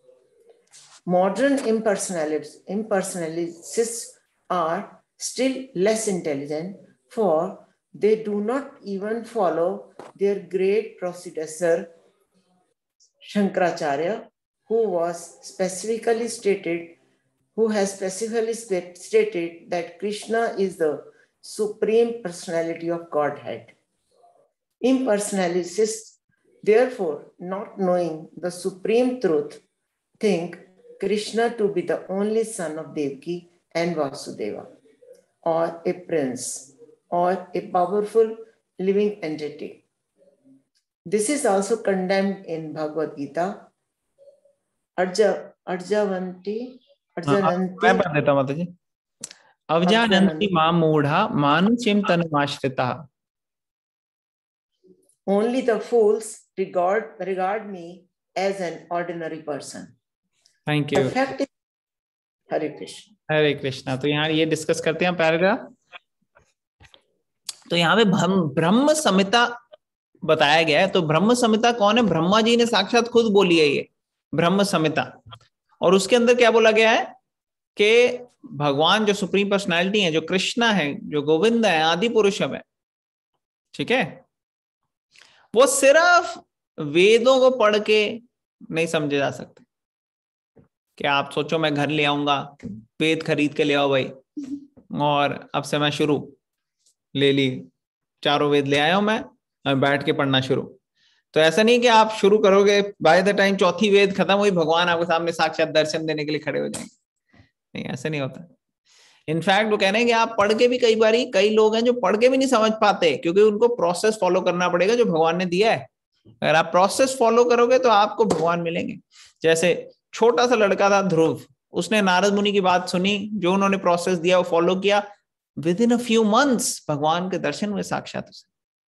Speaker 7: Modern impersonalists, impersonalists are still less intelligent, for they do not even follow their great predecessor Shankaracharya, who was specifically stated, who has specifically stated that Krishna is the supreme personality of Godhead. Impersonalists, therefore, not knowing the supreme truth, think Krishna to be the only son of Devaki and Vasudeva, or a prince, or a powerful living entity. This is also condemned in Bhagavad Gita. Arja, Arjavanti, Arjananti.
Speaker 1: मैं पढ़ देता हूँ माता जी. अवजानन्ति मां मूढ़ा मानुषीं तनुमाश्रिताः.
Speaker 7: Only the fools regard regard me as an ordinary person.
Speaker 1: Thank you.
Speaker 7: The fact is, Hare Krishna.
Speaker 1: Hare Krishna. तो यहाँ ये डिस्कस करते हैं पैराग्राफ. तो यहाँ पे ब्रह्म संहिता बताया गया है. तो ब्रह्म संहिता कौन है? ब्रह्मा जी ने साक्षात खुद बोली है ये ब्रह्म संहिता. और उसके अंदर क्या बोला गया है कि भगवान जो सुप्रीम पर्सनालिटी है, जो कृष्णा है, जो गोविंद है, आदि पुरुषम है, ठीक है, वो सिर्फ वेदों को पढ़ के नहीं समझे जा सकते. कि आप सोचो मैं घर ले आऊंगा, वेद खरीद के ले आओ भाई, और अब से मैं शुरू ले ली, चारों वेद ले आया हूं मैं, और बैठ के पढ़ना शुरू. तो ऐसा नहीं कि आप शुरू करोगे, बाय द टाइम चौथी वेद खत्म हुई, भगवान आपके सामने साक्षात दर्शन देने के लिए खड़े हो जाएंगे. नहीं, ऐसा नहीं होता. इनफैक्ट वो कह रहे हैं कि आप पढ़ के भी, कई बारी कई लोग हैं जो पढ़ के भी नहीं समझ पाते, क्योंकि उनको प्रोसेस फॉलो करना पड़ेगा जो भगवान ने दिया है. अगर आप प्रोसेस फॉलो करोगे तो आपको भगवान मिलेंगे. जैसे छोटा सा लड़का था ध्रुव, उसने नारद मुनि की बात सुनी, जो उन्होंने प्रोसेस दिया वो फॉलो किया, within a few months भगवान के दर्शन हुए साक्षात उसे.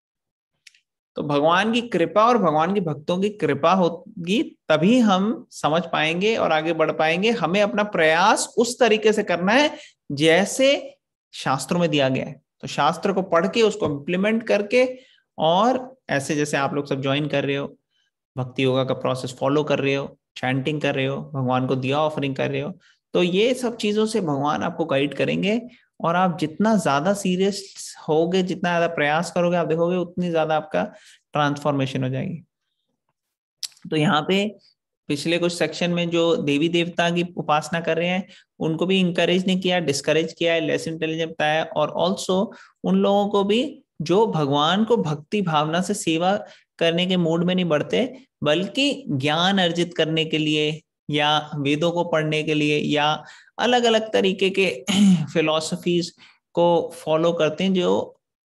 Speaker 1: तो भगवान की कृपा और भगवान के भक्तों की कृपा होगी तभी हम समझ पाएंगे और आगे बढ़ पाएंगे. हमें अपना प्रयास उस तरीके से करना है जैसे शास्त्रों में दिया गया है. तो शास्त्र को पढ़ के उसको इम्प्लीमेंट करके, और ऐसे जैसे आप लोग सब ज्वाइन कर रहे हो, भक्ति योगा का प्रोसेस फॉलो कर रहे हो, चैंटिंग कर रहे हो, भगवान को दिया ऑफरिंग कर रहे हो, तो ये सब चीजों से भगवान आपको गाइड करेंगे. और आप जितना ज्यादा सीरियस होगे, जितना ज्यादा प्रयास करोगे, आप देखोगे उतनी ज्यादा आपका ट्रांसफॉर्मेशन हो जाएगी. तो यहाँ पे पिछले कुछ सेक्शन में जो देवी देवता की उपासना कर रहे हैं उनको भी इंकरेज नहीं किया, डिस्करेज किया है, लेस इंटेलिजेंट बताया. और ऑल्सो उन लोगों को भी जो भगवान को भक्ति भावना से सेवा करने के मूड में नहीं बढ़ते, बल्कि ज्ञान अर्जित करने के लिए या वेदों को पढ़ने के लिए या अलग अलग तरीके के फिलॉसफीज को फॉलो करते हैं जो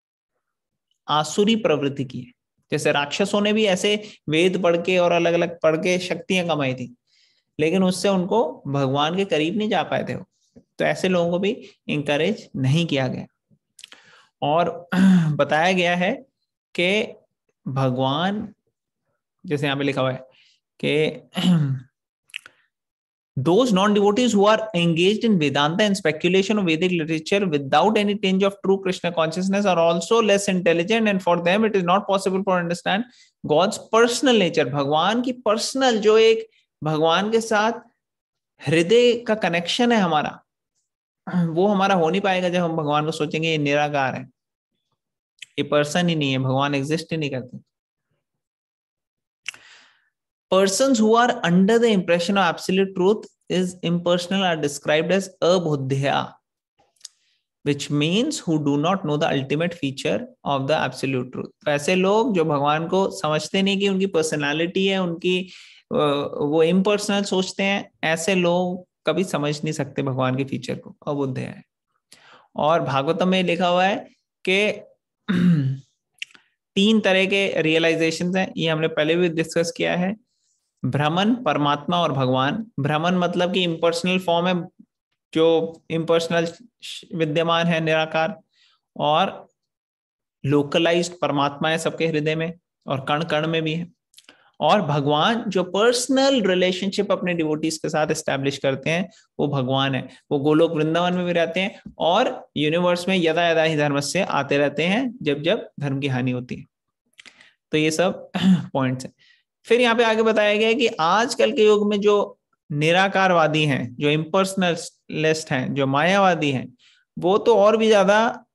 Speaker 1: आसुरी प्रवृत्ति की है. जैसे राक्षसों ने भी ऐसे वेद पढ़ के और अलग अलग पढ़ के शक्तियां कमाई थी, लेकिन उससे उनको भगवान के करीब नहीं जा पाए थे. तो ऐसे लोगों को भी इंकरेज नहीं किया गया. और बताया गया है कि भगवान, जैसे यहाँ पे लिखा हुआ है कि those non-devotees who are engaged in Vedanta and speculation of Vedic literature without any tinge of true Krishna consciousness are also less intelligent, and for them it is not possible to understand God's personal nature. भगवान की पर्सनल, जो एक भगवान के साथ हृदय का कनेक्शन है हमारा, वो हमारा हो नहीं पाएगा जब हम भगवान को सोचेंगे ये निराकार है, ये पर्सन ही नहीं है, भगवान एग्जिस्ट ही नहीं करते. Persons who are under the impression of absolute truth is impersonal are described as abhuddhya, which means who do not know the ultimate feature of the absolute truth. ऐसे लोग जो भगवान को समझते नहीं कि उनकी पर्सनालिटी है, उनकी वो इम्पर्सनल सोचते हैं, ऐसे लोग कभी समझ नहीं सकते भगवान के फीचर को, अबुद्धय है. और भागवतम में लिखा हुआ है कि तीन तरह के रियलाइजेशंस हैं, ये हमने पहले भी डिस्कस किया है. ब्रह्मन, परमात्मा और भगवान. ब्रह्मन मतलब कि इम्पर्सनल फॉर्म है, जो इम्पर्सनल विद्यमान है, निराकार, और लोकलाइज्ड परमात्मा है सबके हृदय में और कण कण में भी है. और भगवान जो पर्सनल रिलेशनशिप अपने डिवोटीज के साथ एस्टैब्लिश करते हैं, वो भगवान है. वो गोलोक वृंदावन में भी रहते हैं और यूनिवर्स में यदा यदा ही धर्म से आते रहते हैं जब जब धर्म की हानि होती है. तो ये सब पॉइंट्स हैं. फिर यहाँ पे आगे बताया गया है कि आजकल के युग में जो निराकारवादी हैं, जो इम्पर्सनलिस्ट हैं, जो मायावादी हैं, वो तो और भी ज्यादा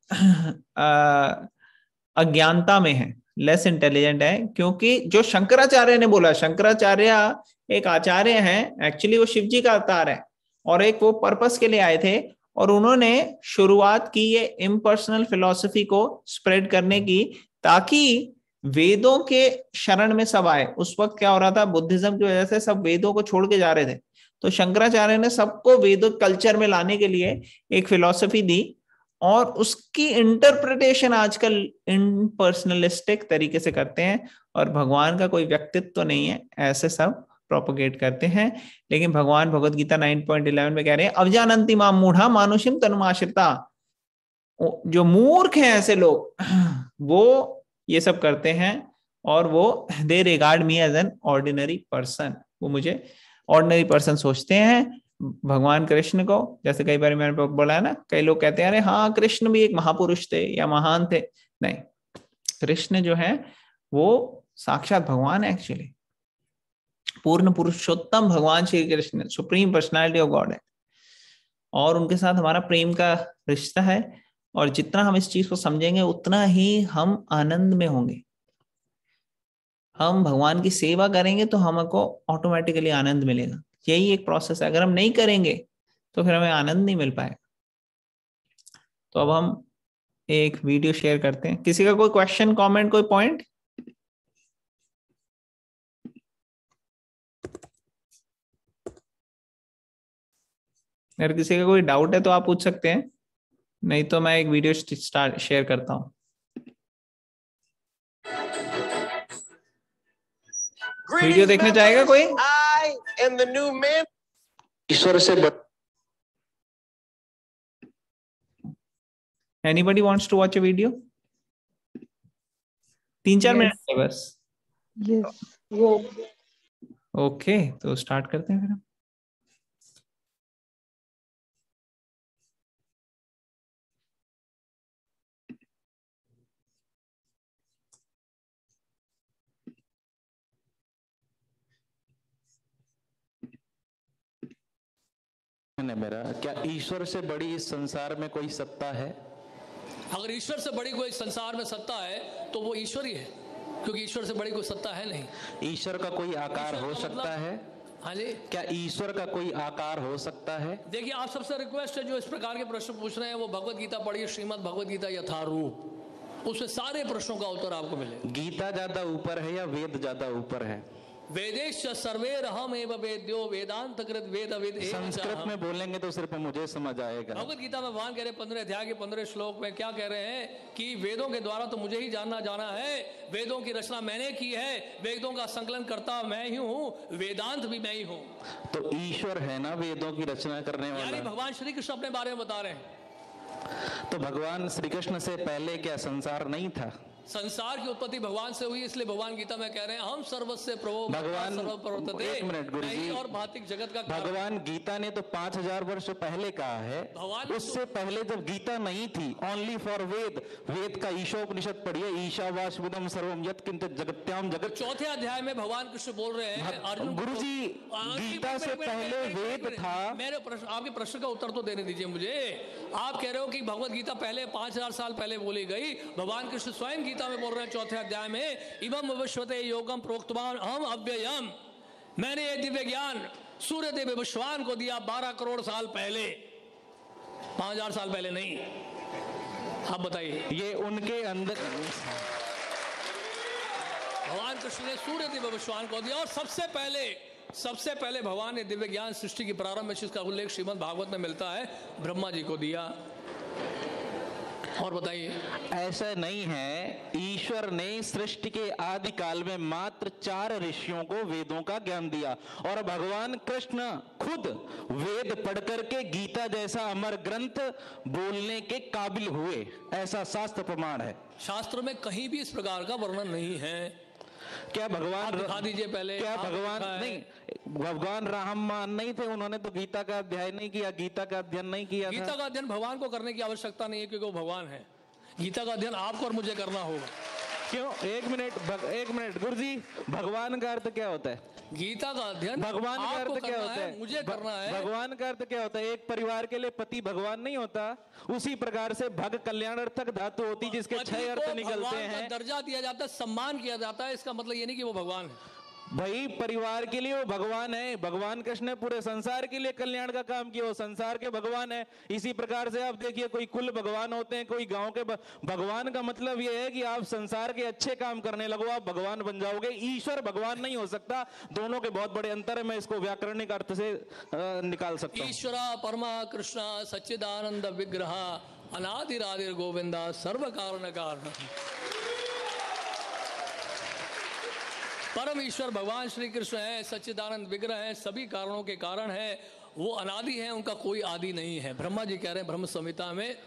Speaker 1: अज्ञानता में है, लेस इंटेलिजेंट है. क्योंकि जो शंकराचार्य ने बोला, शंकराचार्य एक आचार्य हैं, एक्चुअली वो शिव जी का अवतार है, और एक वो पर्पस के लिए आए थे, और उन्होंने शुरुआत की ये इम्पर्सनल फिलॉसफी को स्प्रेड करने की, ताकि वेदों के शरण में सब आए. उस वक्त क्या हो रहा था, बुद्धिज्म की वजह से सब वेदों को छोड़ के जा रहे थे. तो शंकराचार्य ने सबको वेदों कल्चर में लाने के लिए एक फिलॉसफी दी, और उसकी इंटरप्रिटेशन आजकल इम्पर्सनलिस्टिक तरीके से करते हैं, और भगवान का कोई व्यक्तित्व तो नहीं है, ऐसे सब प्रोपोगेट करते हैं. लेकिन भगवान भगवद गीता नौ पॉइंट ग्यारह में कह रहे हैं, अवजानन्ति मां मूढ़ा मानुषिम तनुमाश्रिता. जो मूर्ख हैं ऐसे लोग, वो ये सब करते हैं, और वो they regard me as an ordinary person. वो मुझे ऑर्डिनरी पर्सन सोचते हैं. भगवान कृष्ण को, जैसे कई बार मैंने बोला है ना, कई लोग कहते हैं अरे हाँ कृष्ण भी एक महापुरुष थे या महान थे. नहीं, कृष्ण जो है वो साक्षात भगवान है, एक्चुअली पूर्ण पुरुषोत्तम भगवान Shri Krishna, supreme personality of God है. और उनके साथ हमारा प्रेम का रिश्ता है, और जितना हम इस चीज को समझेंगे उतना ही हम आनंद में होंगे. हम भगवान की सेवा करेंगे तो हमको ऑटोमेटिकली आनंद मिलेगा. यही एक प्रोसेस है. अगर हम नहीं करेंगे तो फिर हमें आनंद नहीं मिल पाएगा. तो अब हम एक वीडियो शेयर करते हैं. किसी का कोई क्वेश्चन, कमेंट, कोई पॉइंट? अगर किसी का कोई डाउट है तो आप पूछ सकते हैं, नहीं तो मैं एक वीडियो स्टार्ट शेयर करता हूं. वीडियो देखने चाहेगा कोई?
Speaker 8: I am the new man. ईश्वर से
Speaker 1: Anybody wants to watch a video? तीन चार मिनट है बस.
Speaker 5: yes.
Speaker 1: ओके, तो स्टार्ट करते हैं फिर हम.
Speaker 9: है मेरा, क्या ईश्वर से बड़ी इस संसार में कोई सत्ता है?
Speaker 10: अगर ईश्वर से बड़ी कोई संसार में सत्ता है तो वो ईश्वर ही है, क्योंकि ईश्वर से बड़ी कोई सत्ता है नहीं.
Speaker 9: ईश्वर का कोई आकार हो सकता है?
Speaker 10: हाँ जी.
Speaker 9: क्या ईश्वर का कोई आकार हो सकता है?
Speaker 10: देखिए, आप सबसे रिक्वेस्ट है जो इस प्रकार के प्रश्न पूछ रहे हैं वो भगवत गीता पढ़िए, श्रीमद् भगवत गीता यथारूप, उसमें सारे प्रश्नों का उत्तर आपको मिलेगा.
Speaker 9: गीता ज्यादा ऊपर है या वेद ज्यादा ऊपर है?
Speaker 10: वेदेश सर्वेरहम एव वेद्यो वेदांत कृत वेद वेद.
Speaker 9: संस्कृत में बोलेंगे तो सिर्फ मुझे समझ आएगा.
Speaker 10: भगवत गीता में भगवान कह रहे पंद्रह अध्याय के पंद्रह श्लोक में क्या कह रहे हैं कि वेदों के द्वारा तो मुझे ही जानना जाना है, वेदों की रचना मैंने की है, वेदों का संकलन करता मैं ही हूँ, वेदांत भी मैं ही हूँ.
Speaker 9: तो ईश्वर है ना वेदों की रचना करने वाला.
Speaker 10: यानी भगवान श्री कृष्ण अपने बारे में बता रहे हैं.
Speaker 9: तो भगवान श्री कृष्ण से पहले क्या संसार नहीं था?
Speaker 10: संसार की उत्पत्ति भगवान से हुई, इसलिए भगवान गीता में कह रहे हैं हम सर्वस्य प्रभो
Speaker 9: भगवान
Speaker 10: सर्वप्रवर्तते।
Speaker 9: एक मिनट गुरुजी,
Speaker 10: और भौतिक जगत का
Speaker 9: भगवान गीता ने तो पांच हजार वर्ष पहले कहा है, उससे पहले जब गीता नहीं थी, ओनली फॉर वेद, वेद का ईशोपनिषद पढ़िए, ईशावास्यमिदं सर्वम यत्किंच जगत्याम जगत।
Speaker 10: चौथे अध्याय में भगवान कृष्ण बोल रहे हैं अर्जुन
Speaker 9: गुरुजी, गीता से पहले वेद था।
Speaker 10: मेरे प्रश्न, आपके प्रश्न का उत्तर तो देने दीजिए मुझे। आप कह रहे हो कि भगवत गीता पहले पांच हजार साल पहले बोली गई, भगवान कृष्ण स्वयं गीता में बोल रहे हैं चौथे अध्याय में, इमं विश्वते योगम प्रोक्तवान अहम अव्ययम, मैंने ये दिव्य ज्ञान सूर्य देव विश्वान को दिया बारह करोड़ साल पहले, पांच हजार साल पहले नहीं। आप बताइए,
Speaker 9: ये उनके अंदर
Speaker 10: भगवान कृष्ण ने सूर्य देव विश्वान को दिया, और सबसे पहले सबसे पहले भगवान ने दिव्य ज्ञान सृष्टि की प्रारंभ में, जिसका उल्लेख श्रीमद् भागवत में मिलता है, ब्रह्मा जी को दिया। और बताइए,
Speaker 9: ऐसा नहीं है, ईश्वर ने सृष्टि के आदि काल में मात्र चार ऋषियों को वेदों का ज्ञान दिया, और भगवान कृष्ण खुद वेद पढ़ करके गीता जैसा अमर ग्रंथ बोलने के काबिल हुए, ऐसा शास्त्र प्रमाण है।
Speaker 10: शास्त्र में कहीं भी इस प्रकार का वर्णन नहीं है।
Speaker 9: क्या भगवान
Speaker 10: दिखा दीजिए पहले,
Speaker 9: क्या भगवान नहीं, भगवान राम नहीं थे, उन्होंने तो गीता का अध्ययन नहीं किया, गीता का अध्ययन नहीं किया।
Speaker 10: गीता का अध्ययन भगवान को करने की आवश्यकता नहीं है, क्योंकि वो भगवान है। गीता का अध्ययन आपको और मुझे करना होगा।
Speaker 9: क्यों? एक मिनट भग, एक मिनट गुरुजी, भगवान का अर्थ क्या होता है?
Speaker 10: गीता का अध्ययन
Speaker 9: भगवान का अर्थ क्या होता है?
Speaker 10: मुझे करना है।
Speaker 9: भगवान का अर्थ क्या होता है? एक परिवार के लिए पति भगवान नहीं होता, उसी प्रकार से भग कल्याणार्थक धातु होती जिसके छह अर्थ निकलते हैं।
Speaker 10: दर्जा दिया जाता है, सम्मान किया जाता है, इसका मतलब ये नहीं कि वो भगवान है।
Speaker 9: भाई परिवार के लिए वो भगवान है, भगवान कृष्ण ने पूरे संसार के लिए कल्याण का काम किया, वो संसार के भगवान है। इसी प्रकार से आप देखिए, कोई कुल भगवान होते हैं, कोई गांव के भगवान का मतलब ये है कि आप संसार के अच्छे काम करने लगो, आप भगवान बन जाओगे। ईश्वर भगवान नहीं हो सकता, दोनों के बहुत बड़े अंतर है, मैं इसको व्याकरणिक अर्थ से निकाल सकता हूं।
Speaker 10: ईश्वर परमा कृष्ण सच्चिदानंद विग्रह अनादिरादिर गोविंदा सर्व कारण कारण। परम ईश्वर भगवान श्री कृष्ण है, सच्चिदानंद विग्रह है, सभी कारणों के कारण है, वो अनादि है, उनका कोई आदि नहीं है। ब्रह्मा जी कह रहे हैं ब्रह्म संहिता में,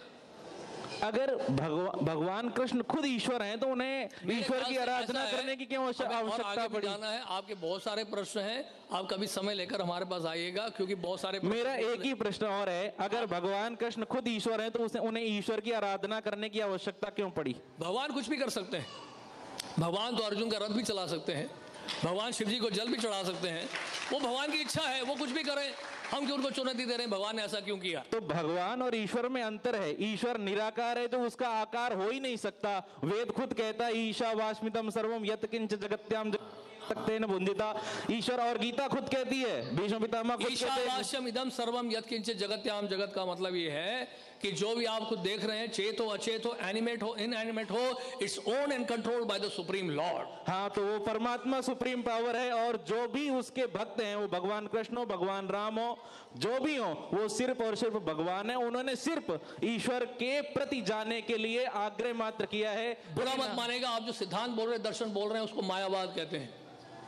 Speaker 9: अगर भगवान भगवान कृष्ण खुद ईश्वर हैं तो उन्हें ईश्वर की आराधना करने की क्यों आवश्यकता पड़ी?
Speaker 10: जाना है, आपके बहुत सारे प्रश्न हैं, आप कभी समय लेकर हमारे पास आइएगा, क्योंकि बहुत सारे।
Speaker 9: मेरा एक ही प्रश्न और है, अगर भगवान कृष्ण खुद ईश्वर हैं तो उसे उन्हें ईश्वर की आराधना करने की आवश्यकता क्यों पड़ी?
Speaker 10: भगवान कुछ भी कर सकते हैं, भगवान तो अर्जुन का रथ भी चला सकते हैं, भगवान शिव जी को जल भी चढ़ा सकते हैं, वो भगवान की इच्छा है, वो कुछ भी करें, हम क्यों उनको चुनौती दे रहे हैं भगवान ने ऐसा क्यों किया?
Speaker 9: तो भगवान और ईश्वर में अंतर है, ईश्वर निराकार है तो उसका आकार हो ही नहीं सकता। वेद खुद कहता है ईशावास्मितम सर्वम यत्किंच जगत्याम तेन बुंदिता, ईश्वर, और गीता खुद कहती है, भीष्म पितामह खुद कहते हैं
Speaker 10: ईशावास्यम इदम सर्वम यत्किंच जगत्याम। जगत का मतलब ये है कि जो भी आप खुद देख रहे हैं, चेत हो अचेत हो, एनिमेट हो इनएनिमेट हो, it's own and control by the supreme lord.
Speaker 9: हाँ, तो वो परमात्मा सुप्रीम पावर है, और जो भी उसके भक्त हैं, वो भगवान कृष्ण हो, भगवान राम हो, जो भी हो, वो सिर्फ और सिर्फ भगवान है। उन्होंने सिर्फ ईश्वर के प्रति जाने के लिए आग्रह मात्र किया है।
Speaker 10: बुरा मत मानेगा, आप जो सिद्धांत बोल रहे हैं, दर्शन बोल रहे हैं, उसको मायावाद कहते हैं।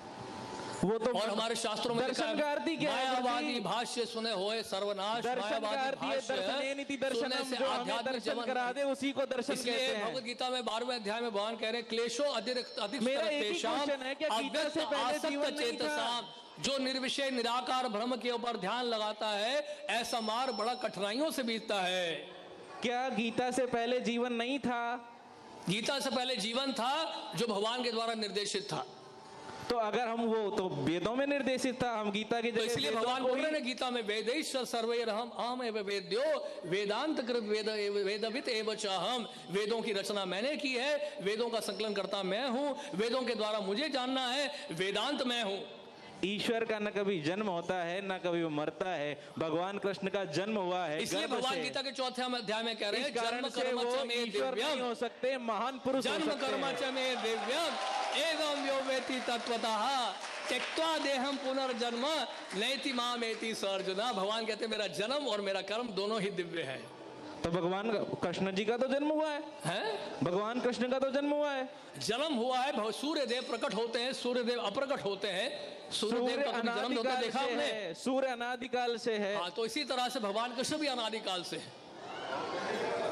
Speaker 9: वो तो
Speaker 10: और हमारे शास्त्रों में
Speaker 9: दर्शन का अर्थ क्या है?
Speaker 10: मायावादी भाष्य सुने होए सर्वनाश।
Speaker 9: दर्शन का अर्थ ये दर्शन ये नीति दर्शन हम जो हमें दर्शन करा दे उसी को दर्शन कहते हैं।
Speaker 10: भगवत गीता में बारहवें अध्याय में भगवान कह रहे हैं क्लेशो अधिक अधिक
Speaker 9: मेरा एक ही क्वेश्चन है, क्या गीता से पहले जीवन नहीं था?
Speaker 10: जो निर्विषय निराकार ब्रह्म के ऊपर ध्यान लगाता है, ऐसा मार्ग बड़ा कठिनाइयों से बीतता है।
Speaker 9: क्या गीता से पहले जीवन नहीं था?
Speaker 10: गीता से पहले जीवन था जो भगवान के द्वारा निर्देशित था।
Speaker 9: तो अगर हम वो तो वेदों में निर्देशित था, हम गीता की
Speaker 10: तो इसलिए भगवान बोल रहे हैं गीता में वेदैश्वर सर्वैरहम अहम एव वेद्यो वेदांत कृत वेद वेदवित एव चाहम। वेदों की रचना मैंने की है, वेदों का संकलन करता मैं हूं, वेदों के द्वारा मुझे जानना है, वेदांत मैं हूं।
Speaker 9: ईश्वर का न कभी जन्म होता है न कभी वो मरता है, भगवान कृष्ण का जन्म हुआ है,
Speaker 10: इसलिए भगवान गीता के चौथे अध्याय में कह रहे हैं जन्म कर्म च मे दिव्यम
Speaker 9: हो सकते, महान पुरुष
Speaker 10: जन्म कर्म च मे दिव्यम एवं यो वेति तत्वतः त्यक्त्वा देहम पुनर्जन्म नैति मामेति स अर्जुना। भगवान कहते हैं मेरा जन्म और मेरा कर्म दोनों ही दिव्य है।
Speaker 9: तो भगवान कृष्ण जी का तो जन्म हुआ है,
Speaker 10: हैं?
Speaker 9: भगवान कृष्ण का तो जन्म हुआ है,
Speaker 10: जन्म हुआ है। सूर्य देव प्रकट होते हैं, सूर्य देव अप्रकट होते हैं। सूर्य देव का जन्म होता है, देखा आपने?
Speaker 9: सूर्य अनादिकाल से है।
Speaker 10: हाँ, तो इसी तरह से भगवान कृष्ण भी अनादिकाल से है।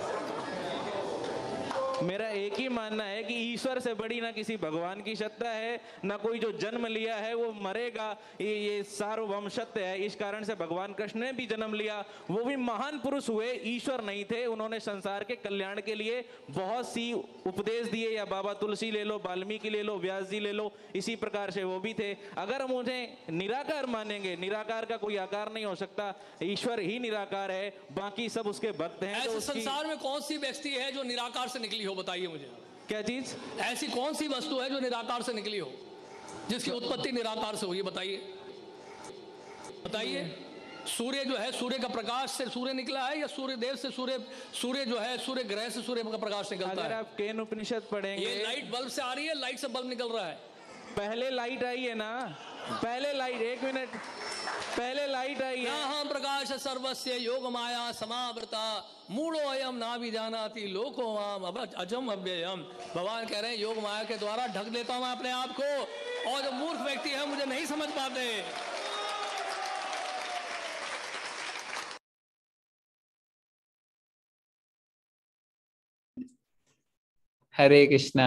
Speaker 9: मेरा एक ही मानना है कि ईश्वर से बड़ी ना किसी भगवान की सत्ता है, ना कोई जो जन्म लिया है वो मरेगा, ये ये सार्वभौम सत्य है। इस कारण से भगवान कृष्ण ने भी जन्म लिया, वो भी महान पुरुष हुए, ईश्वर नहीं थे। उन्होंने संसार के कल्याण के लिए बहुत सी उपदेश दिए, या बाबा तुलसी ले लो, वाल्मीकि ले लो, व्यास जी ले लो, इसी प्रकार से वो भी थे। अगर हम उन्हें निराकार मानेंगे, निराकार का कोई आकार नहीं हो सकता, ईश्वर ही निराकार है, बाकी सब उसके भक्त हैं।
Speaker 10: ऐसे
Speaker 9: तो उसकी...
Speaker 10: संसार में कौन सी व्यक्ति है जो निराकार से निकली हो, बताइए मुझे।
Speaker 9: क्या चीज?
Speaker 10: ऐसी कौन सी वस्तु है जो निराकार से निकली हो, जिसकी उत्पत्ति निराकार से हुई, बताइए बताइए। सूर्य जो है, सूर्य का प्रकाश से सूर्य निकला है, या सूर्य देव से सूर्य सूर्य जो है, सूर्य ग्रह से सूर्य का प्रकाश निकलता
Speaker 9: अगर
Speaker 10: है?
Speaker 9: आप केन उपनिषद पढ़ेंगे,
Speaker 10: ये लाइट बल्ब से आ रही है, लाइट से बल्ब निकल रहा है।
Speaker 9: पहले लाइट आई है ना, पहले लाइट, एक मिनट, पहले लाइट आई है।
Speaker 10: हम प्रकाश सर्वस्य योग माया समावृता मूढ़ो अयम ना भी जानाति लोको माम अजम अव्ययम। भगवान कह रहे हैं योग माया के द्वारा ढक देता हूं मैं अपने आप को, और जो मूर्ख व्यक्ति है मुझे नहीं समझ पाते।
Speaker 1: हरे कृष्णा।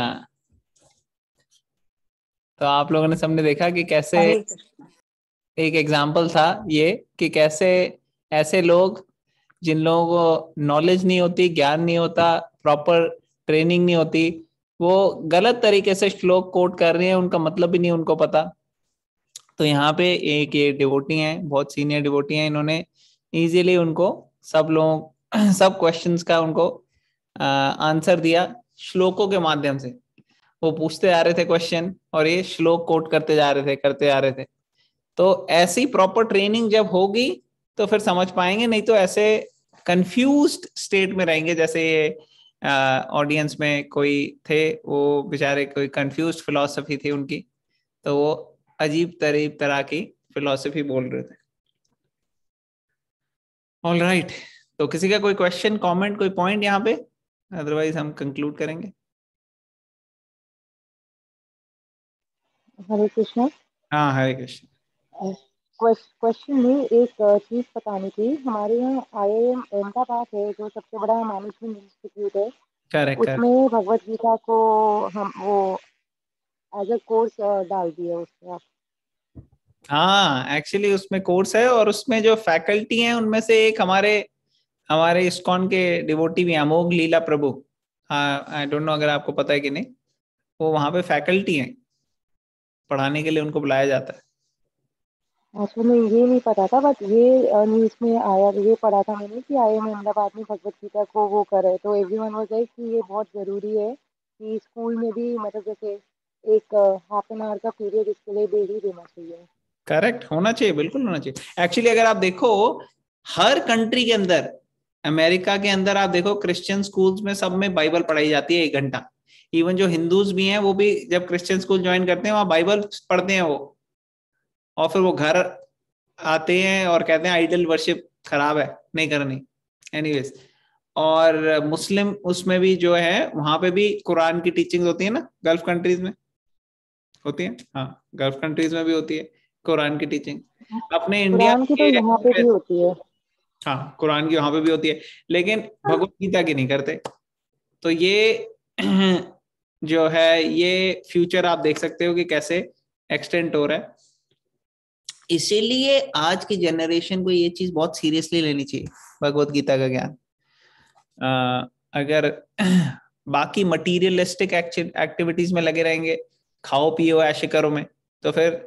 Speaker 1: तो आप लोगों ने सबने देखा कि कैसे एक एग्जाम्पल था ये, कि कैसे ऐसे लोग जिन लोगों को नॉलेज नहीं होती, ज्ञान नहीं होता, प्रॉपर ट्रेनिंग नहीं होती, वो गलत तरीके से श्लोक कोट कर रहे हैं, उनका मतलब भी नहीं उनको पता। तो यहाँ पे एक ये डिवोटी हैं, बहुत सीनियर डिवोटी हैं, इन्होंने इजीली उनको सब लोग सब क्वेश्चंस का उनको आंसर दिया श्लोकों के माध्यम से। वो पूछते आ रहे थे क्वेश्चन और ये श्लोक कोट करते जा रहे थे करते जा रहे थे। तो ऐसी प्रॉपर ट्रेनिंग जब होगी तो फिर समझ पाएंगे, नहीं तो ऐसे कंफ्यूज्ड स्टेट में रहेंगे। जैसे ये ऑडियंस में कोई थे, वो बेचारे कोई कंफ्यूज्ड फिलॉसफी थी उनकी, तो वो अजीब तरीब तरह की फिलॉसफी बोल रहे थे। All right right. तो किसी का कोई क्वेश्चन, कमेंट, कोई पॉइंट यहाँ पे? अदरवाइज हम कंक्लूड करेंगे।
Speaker 3: हरे कृष्णा।
Speaker 1: हाँ हरे कृष्ण।
Speaker 3: क्वेश्चन में एक चीज बतानी थी। हमारे यहाँ आई आई एम अहमदाबाद है, जो सबसे बड़ा मैनेजमेंट इंस्टीट्यूट है।
Speaker 1: करेक्ट,
Speaker 3: उसमें भगवत गीता को हम वो एज अ कोर्स डाल दिया उसमें। आप
Speaker 1: हाँ एक्चुअली उसमें कोर्स है, और उसमें जो फैकल्टी हैं उनमें से एक हमारे हमारे इस्कॉन के डिवोटी भी, अमोघ लीला प्रभु। हाँ, आई डोंट नो अगर आपको पता है कि नहीं, वो वहां पे फैकल्टी हैं, पढ़ाने के लिए उनको बुलाया जाता है।
Speaker 3: अच्छा, नहीं ये नहीं पता था, बट ये न्यूज में आया, ये पढ़ा था मैंने कि आई एम अहमदाबाद में भगवत गीता को वो करे। तो एवरीवन वाज लाइक कि ये बहुत जरूरी है कि स्कूल में भी, मतलब जैसे एक हाफ एन आवर का पीरियड इसके लिए दे ही देना चाहिए।
Speaker 1: करेक्ट, होना चाहिए, बिल्कुल होना चाहिए। एक्चुअली अगर आप देखो हर कंट्री के अंदर, अमेरिका के अंदर आप देखो क्रिश्चियन स्कूल्स में सब में बाइबल पढ़ाई जाती है एक घंटा। इवन जो हिंदूज भी हैं वो भी जब क्रिश्चियन स्कूल ज्वाइन करते हैं वहां बाइबल पढ़ते हैं वो, और फिर वो घर आते हैं और कहते हैं आइडल वर्शिप खराब है, नहीं करनी। एनीवेज, और मुस्लिम उसमें भी जो है वहां पे भी कुरान की टीचिंग होती है ना, गल्फ कंट्रीज में होती है। हाँ, गल्फ कंट्रीज में भी होती है कुरान की टीचिंग। अपने इंडिया
Speaker 3: की तो यहाँ पे भी होती है।
Speaker 1: हाँ, कुरान की वहां पे भी होती है, लेकिन भगवत गीता की नहीं करते। तो ये जो है, ये फ्यूचर आप देख सकते हो कि कैसे एक्सटेंड हो रहा है। इसीलिए आज की जनरेशन को ये चीज बहुत सीरियसली लेनी चाहिए, भगवत गीता का ज्ञान। अगर बाकी मटीरियलिस्टिक एक्टिविटीज में लगे रहेंगे, खाओ पियो ऐश करो में, तो फिर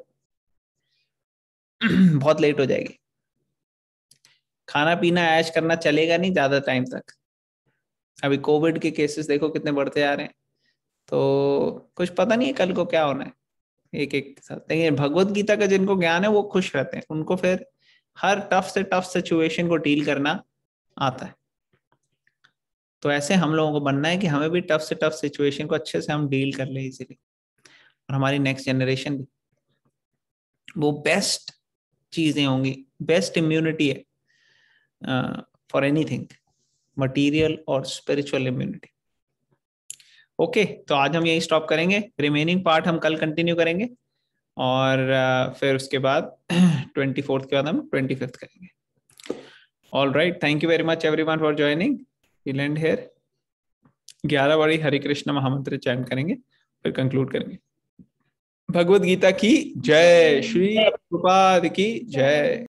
Speaker 1: बहुत लेट हो जाएगी। खाना पीना ऐश करना चलेगा नहीं ज्यादा टाइम तक। अभी कोविड के केसेस देखो कितने बढ़ते आ रहे हैं, तो कुछ पता नहीं है कल को क्या होना है एक एक साथ। लेकिन भगवत गीता का जिनको ज्ञान है वो खुश रहते हैं, उनको फिर हर टफ से टफ सिचुएशन को डील करना आता है। तो ऐसे हम लोगों को बनना है कि हमें भी टफ से टफ सिचुएशन को अच्छे से हम डील कर ले इजीली, और हमारी नेक्स्ट जनरेशन भी वो बेस्ट चीजें होंगी, बेस्ट इम्यूनिटी है फॉर एनीथिंग, मटीरियल और स्पिरिचुअल इम्यूनिटी। ओके, तो आज हम यही स्टॉप करेंगे। रिमेनिंग पार्ट हम कल कंटिन्यू करेंगे, और uh, फिर उसके बाद ट्वेंटी फोर्थ के बाद हम ट्वेंटी फिफ्थ करेंगे। All right, thank you very much everyone for joining. We'll end here. ग्यारह बारी हरे कृष्ण महामंत्र चैंट करेंगे, फिर कंक्लूड करेंगे। भगवद गीता की जय, श्री प्रभुपाद की जय।